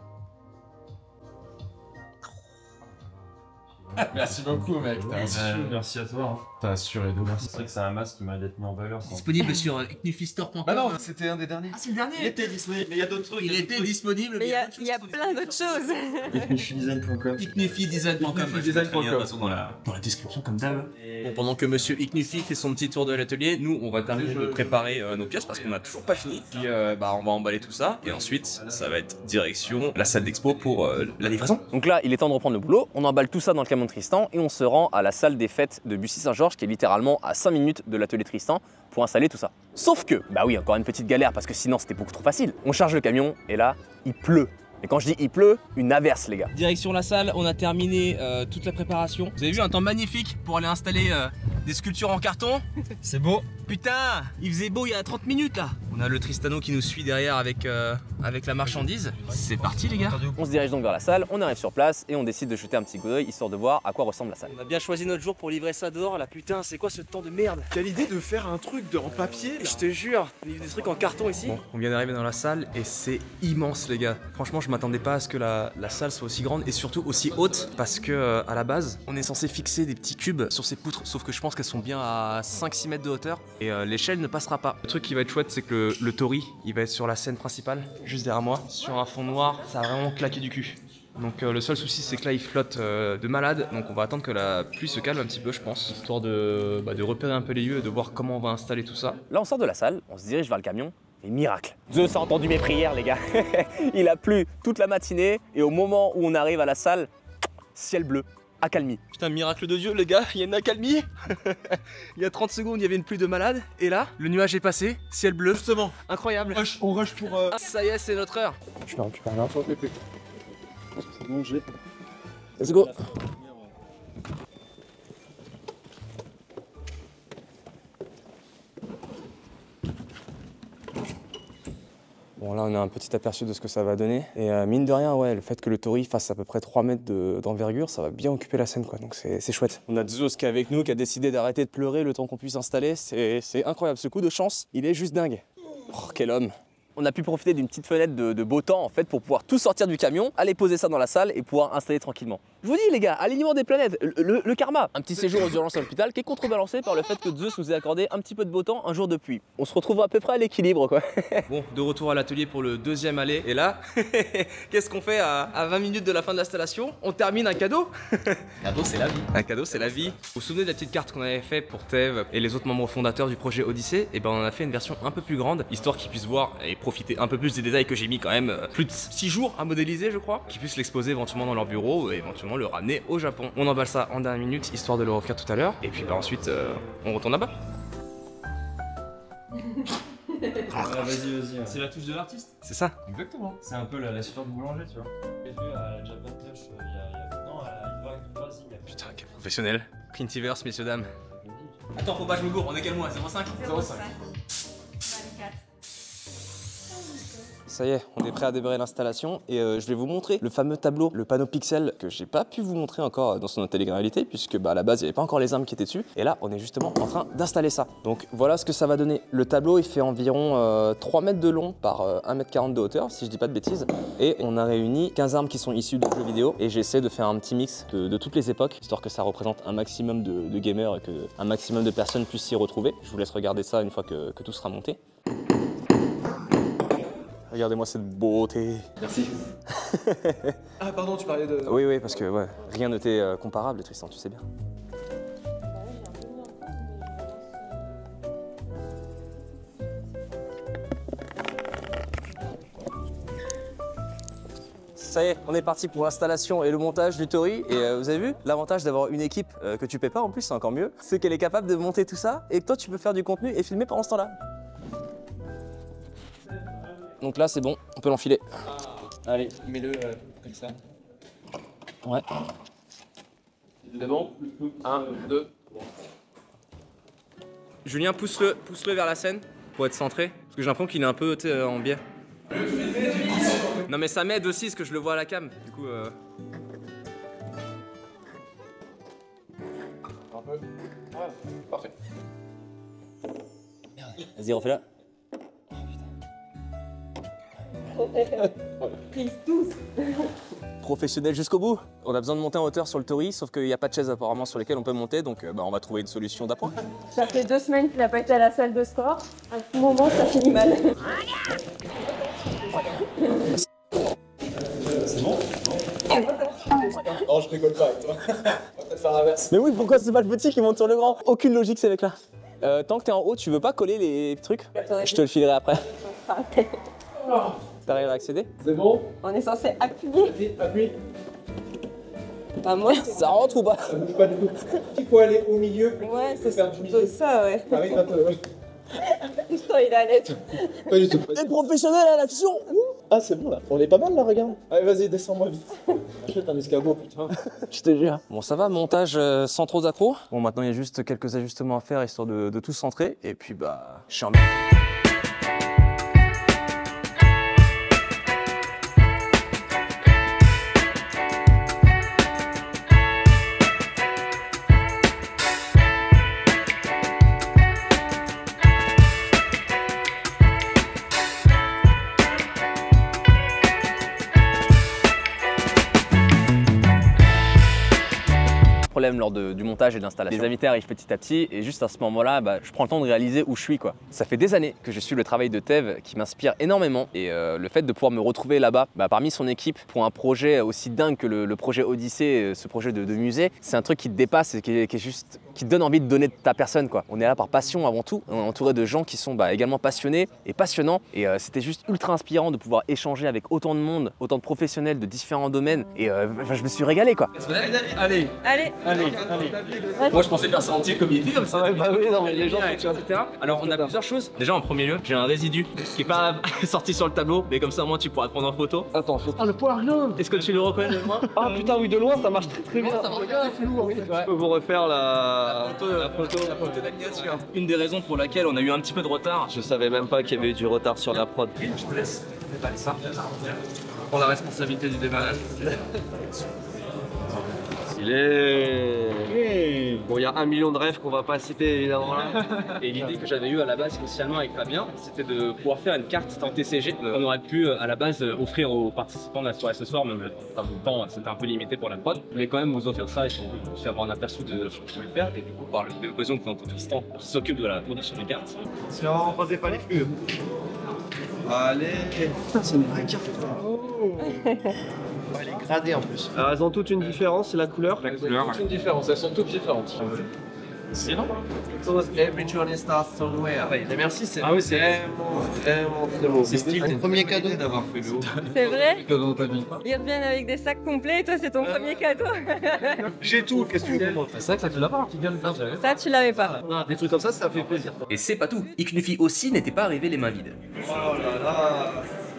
Merci beaucoup mec, merci à toi. T'as assuré de merci. C'est vrai que c'est un masque qui m'a d'être mis en valeur. Disponible sur icnufistore.com. Bah non, c'était un des derniers. Ah c'est le dernier. Il était disponible, mais il y a d'autres trucs. Il était disponible. Mais il y a plein d'autres choses. Icnufidesign.com. Icnufidesign.com. Dans la description comme d'hab. Bon, pendant que monsieur Icnufi fait son petit tour de l'atelier, nous on va terminer de préparer nos pièces parce qu'on a toujours pas fini. Puis bah on va emballer tout ça et ensuite ça va être direction la salle d'expo pour la livraison. Donc là, il est temps de reprendre le boulot. On emballe tout ça dans le camion de Tristan et on se rend à la salle des fêtes de Bussy-Saint-Georges qui est littéralement à 5 minutes de l'atelier Tristan pour installer tout ça. Sauf que, bah oui, encore une petite galère parce que sinon c'était beaucoup trop facile. On charge le camion et là, il pleut. Et quand je dis il pleut, une averse les gars. Direction la salle, on a terminé toute la préparation. Vous avez vu un temps magnifique pour aller installer des sculptures en carton. C'est beau. Putain, il faisait beau il y a 30 minutes là. On a le Tristano qui nous suit derrière avec la marchandise. C'est parti les gars. On se dirige donc vers la salle, on arrive sur place et on décide de jeter un petit coup d'œil histoire de voir à quoi ressemble la salle. On a bien choisi notre jour pour livrer ça dehors là. Putain, c'est quoi ce temps de merde? Quelle idée de faire un truc en papier là. Je te jure, des trucs en carton ici. Bon, on vient d'arriver dans la salle et c'est immense les gars. Franchement, je m'attendais pas à ce que la salle soit aussi grande et surtout aussi haute parce que à la base, on est censé fixer des petits cubes sur ces poutres, sauf que je pense qu'elles sont bien à 5-6 mètres de hauteur et l'échelle ne passera pas. Le truc qui va être chouette, c'est que le Tori, il va être sur la scène principale, juste derrière moi, sur un fond noir, ça va vraiment claquer du cul. Donc le seul souci c'est que là il flotte de malade, donc on va attendre que la pluie se calme un petit peu je pense, histoire de repérer un peu les lieux et de voir comment on va installer tout ça. Là on sort de la salle, on se dirige vers le camion, et miracle. Zeus a entendu mes prières les gars. Il a plu toute la matinée et au moment où on arrive à la salle, ciel bleu, accalmie. Putain, miracle de Dieu les gars, il y a une accalmie. Il y a 30 secondes il y avait une pluie de malade et là le nuage est passé, ciel bleu. Justement, incroyable. On rush pour... Ça y est, c'est notre heure. Je vais récupérer l'info pépé. C'est bon, j'ai... Let's go. Bon là on a un petit aperçu de ce que ça va donner et mine de rien ouais le fait que le Tori fasse à peu près 3 mètres d'envergure ça va bien occuper la scène quoi donc c'est chouette. On a Zeus qui est avec nous qui a décidé d'arrêter de pleurer le temps qu'on puisse installer, c'est incroyable ce coup de chance, il est juste dingue. Oh quel homme. On a pu profiter d'une petite fenêtre de beau temps en fait pour pouvoir tout sortir du camion, aller poser ça dans la salle et pouvoir installer tranquillement. Je vous dis les gars, alignement des planètes, le karma. Un petit séjour aux urgences à l'hôpital qui est contrebalancé par le fait que Zeus nous ait accordé un petit peu de beau temps un jour de pluie. On se retrouve à peu près à l'équilibre quoi. Bon, de retour à l'atelier pour le deuxième aller et là, qu'est-ce qu'on fait à 20 minutes de la fin de l'installation? On termine un cadeau. Cadeau c'est la vie. Un cadeau c'est la vie. Vous vous souvenez de la petite carte qu'on avait fait pour Tev et les autres membres fondateurs du projet Odyssée? Et ben on a fait une version un peu plus grande, histoire qu'ils puissent voir et profiter un peu plus des détails que j'ai mis quand même plus de 6 jours à modéliser je crois, qu'ils puissent l'exposer éventuellement dans leur bureau et éventuellement le ramener au Japon. On emballe ça en dernière minute histoire de le refaire tout à l'heure et puis bah ensuite on retourne là-bas. Vas-y. C'est la touche de l'artiste. C'est ça. Exactement. C'est un peu la sueur du boulanger tu vois. J'ai vu à la Japan Touch Putain quel professionnel. Printiverse messieurs dames. Attends faut pas que je me gourre, on est quel mois? 05. Ça y est, on est prêt à démarrer l'installation et je vais vous montrer le fameux tableau, le panneau pixel que j'ai pas pu vous montrer encore dans son intégralité puisque à la base il n'y avait pas encore les armes qui étaient dessus et là on est justement en train d'installer ça. Donc voilà ce que ça va donner. Le tableau il fait environ 3 mètres de long par 1,40 m de hauteur si je dis pas de bêtises et on a réuni 15 armes qui sont issues de jeux vidéo et j'essaie de faire un petit mix de toutes les époques histoire que ça représente un maximum de gamers et que un maximum de personnes puissent s'y retrouver. Je vous laisse regarder ça une fois que tout sera monté. Regardez-moi cette beauté. Merci. Ah pardon, tu parlais de... Oui, parce que ouais, rien n'était comparable Tristan, tu sais bien. ça y est, on est parti pour l'installation et le montage du Tori. Et vous avez vu, l'avantage d'avoir une équipe que tu paies pas en plus, c'est encore mieux, c'est qu'elle est capable de monter tout ça et que toi tu peux faire du contenu et filmer pendant ce temps-là. Donc là c'est bon, on peut l'enfiler. Allez, mets-le comme ça. Ouais. C'est bon 1, 2. Julien, pousse-le vers la scène pour être centré. Parce que j'ai l'impression qu'il est un peu en biais. Non mais ça m'aide aussi parce que je le vois à la cam. Du coup. Un peu. Ouais, parfait. Vas-y, refais-la. Professionnel jusqu'au bout. On a besoin de monter en hauteur sur le Tori, sauf qu'il n'y a pas de chaise apparemment sur lesquelles on peut monter, donc on va trouver une solution d'appoint. Ça fait 2 semaines qu'il n'a pas été à la salle de sport. À ce moment, ça finit mal. C'est bon? Non, je rigole pas avec toi. On va peut-être faire l'inverse. Mais oui, pourquoi c'est pas le petit qui monte sur le grand? Aucune logique ces mecs là. Tant que t'es en haut, tu veux pas coller les trucs? Je te le filerai après. T'arrives à accéder? C'est bon? On est censé appuyer. Appuie. Bah moi, ça rentre ou pas? Ça bouge pas du tout. Il faut aller au milieu. Ouais, c'est ça, ouais. Arrive à toi, ouais. Putain, il est à l'aise. Pas du tout. T'es professionnel à l'action! Ah, c'est bon là. On est pas mal là, regarde. Allez, vas-y, descends-moi vite. Achète un escabeau, putain. Je te jure. Bon, ça va, montage sans trop d'accro. Bon, maintenant il y a juste quelques ajustements à faire histoire de tout centrer. Et puis bah, je suis en... lors du montage et de l'installation. Les invités arrivent petit à petit et juste à ce moment-là, je prends le temps de réaliser où je suis quoi. Ça fait des années que je suis le travail de Tev qui m'inspire énormément et le fait de pouvoir me retrouver là-bas parmi son équipe pour un projet aussi dingue que le projet Odyssée, ce projet de musée, c'est un truc qui te dépasse et qui est juste qui te donne envie de donner de ta personne quoi. On est là par passion avant tout, on est entouré de gens qui sont également passionnés et passionnants et c'était juste ultra inspirant de pouvoir échanger avec autant de monde, autant de professionnels de différents domaines et je me suis régalé quoi. Allez. Moi je pensais faire ça en petit comité comme ça. Ouais, bah oui, non mais les gens etc. Alors on a plusieurs choses. Déjà en premier lieu, j'ai un résidu qui est pas sorti sur le tableau, mais comme ça au moins tu pourras te prendre en photo. Attends, faut... Ah le poirier. Est-ce que tu le reconnais de loin? Ah putain oui, de loin ça marche très bien. Je peux vous refaire la photo d'animation. Une des raisons pour laquelle on a eu un petit peu de retard. Je savais même pas qu'il y avait eu du retard sur la prod. Je te laisse déballer ça. Pour la responsabilité du déballage. Bon, il y a 1 million de rêves qu'on va pas citer évidemment là. Et l'idée que j'avais eue à la base initialement avec Fabien, c'était de pouvoir faire une carte en TCG. On aurait pu à la base offrir aux participants de la soirée ce soir, mais temps c'était un peu limité pour la prod. Je voulais quand même vous offrir ça et vous avoir un aperçu de ce que je pouvais faire. Et du coup, par l'occasion que Tristan qui s'occupe de la production des cartes. Si on remposait pas les flux. Allez. Putain, c'est une vraie carte. Elle est gradée en plus. Alors, elles ont toutes une différence, c'est la couleur. La couleur. Toutes une différence, elles sont toutes différentes. C'est non? Every journey starts somewhere. Merci, c'est vraiment très beau. C'est stylé. C'est le premier cadeau d'avoir fait le haut. C'est vrai? Cadeau dans ta vie. Ils reviennent avec des sacs complets et toi c'est ton premier cadeau. J'ai tout, qu'est-ce que tu veux? C'est vrai que ça tu l'as pas, qui vient de faire. Ça tu l'avais pas. Des trucs comme ça fait plaisir. Et c'est pas tout, Iknufi aussi n'était pas arrivé les mains vides. Oh là là.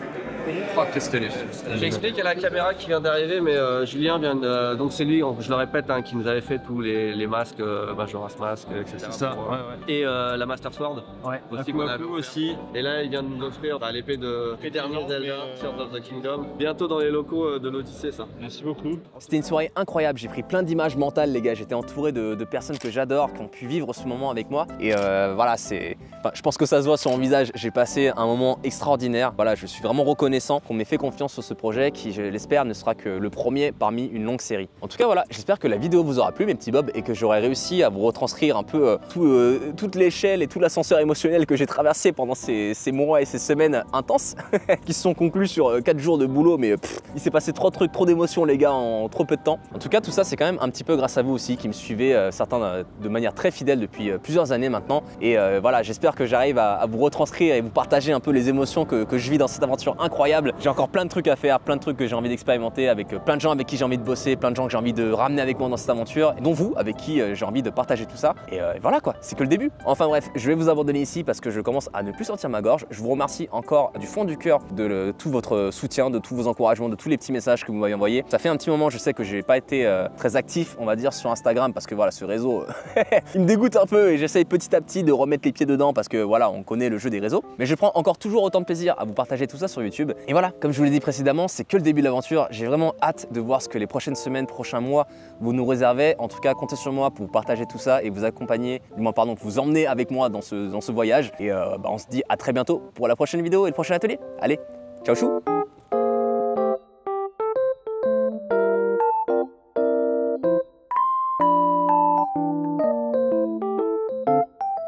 J'explique à la caméra qui vient d'arriver, mais Julien vient de... Donc c'est lui, je le répète, qui nous avait fait tous les masques, Majora's Mask, etc. C'est ça, ouais. Et la Master Sword, aussi qu'on a vu aussi. Et là, il vient de nous offrir l'épée de dernier Zelda, Tears of the Kingdom. Bientôt dans les locaux de l'Odyssée, ça. Merci beaucoup. C'était une soirée incroyable, j'ai pris plein d'images mentales les gars, j'étais entouré de personnes que j'adore, qui ont pu vivre ce moment avec moi. Et voilà, je pense que ça se voit sur mon visage, j'ai passé un moment extraordinaire. Voilà, je suis vraiment reconnaissant qu'on m'ait fait confiance sur ce projet qui, je l'espère, ne sera que le premier parmi une longue série. En tout cas voilà, j'espère que la vidéo vous aura plu mes petits bobs et que j'aurai réussi à vous retranscrire un peu toute l'échelle et tout l'ascenseur émotionnel que j'ai traversé pendant ces mois et ces semaines intenses qui se sont conclus sur 4 jours de boulot, mais il s'est passé trop de trucs, trop d'émotions les gars en trop peu de temps. En tout cas tout ça c'est quand même un petit peu grâce à vous aussi qui me suivez, certains de manière très fidèle depuis plusieurs années maintenant et voilà, j'espère que j'arrive à vous retranscrire et vous partager un peu les émotions que je vis dans cette aventure incroyable incroyable. J'ai encore plein de trucs à faire, plein de trucs que j'ai envie d'expérimenter avec plein de gens avec qui j'ai envie de bosser, plein de gens que j'ai envie de ramener avec moi dans cette aventure, dont vous, avec qui j'ai envie de partager tout ça. Et voilà quoi, c'est que le début. Enfin bref, je vais vous abandonner ici parce que je commence à ne plus sentir ma gorge. Je vous remercie encore du fond du cœur de tout votre soutien, de tous vos encouragements, de tous les petits messages que vous m'avez envoyés. Ça fait un petit moment, je sais que j'ai pas été très actif, on va dire, sur Instagram parce que voilà, ce réseau, il me dégoûte un peu et j'essaye petit à petit de remettre les pieds dedans parce que voilà, on connaît le jeu des réseaux. Mais je prends encore toujours autant de plaisir à vous partager tout ça sur YouTube. Et voilà, comme je vous l'ai dit précédemment, c'est que le début de l'aventure. J'ai vraiment hâte de voir ce que les prochaines semaines, prochains mois vous nous réservez. En tout cas, comptez sur moi pour vous partager tout ça et vous accompagner, vous emmener avec moi dans ce voyage. Et on se dit à très bientôt pour la prochaine vidéo et le prochain atelier. Allez, ciao chou!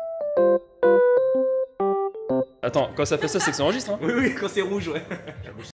Attends, quand ça fait ça, c'est que ça enregistre, hein? Oui, quand c'est rouge, ouais.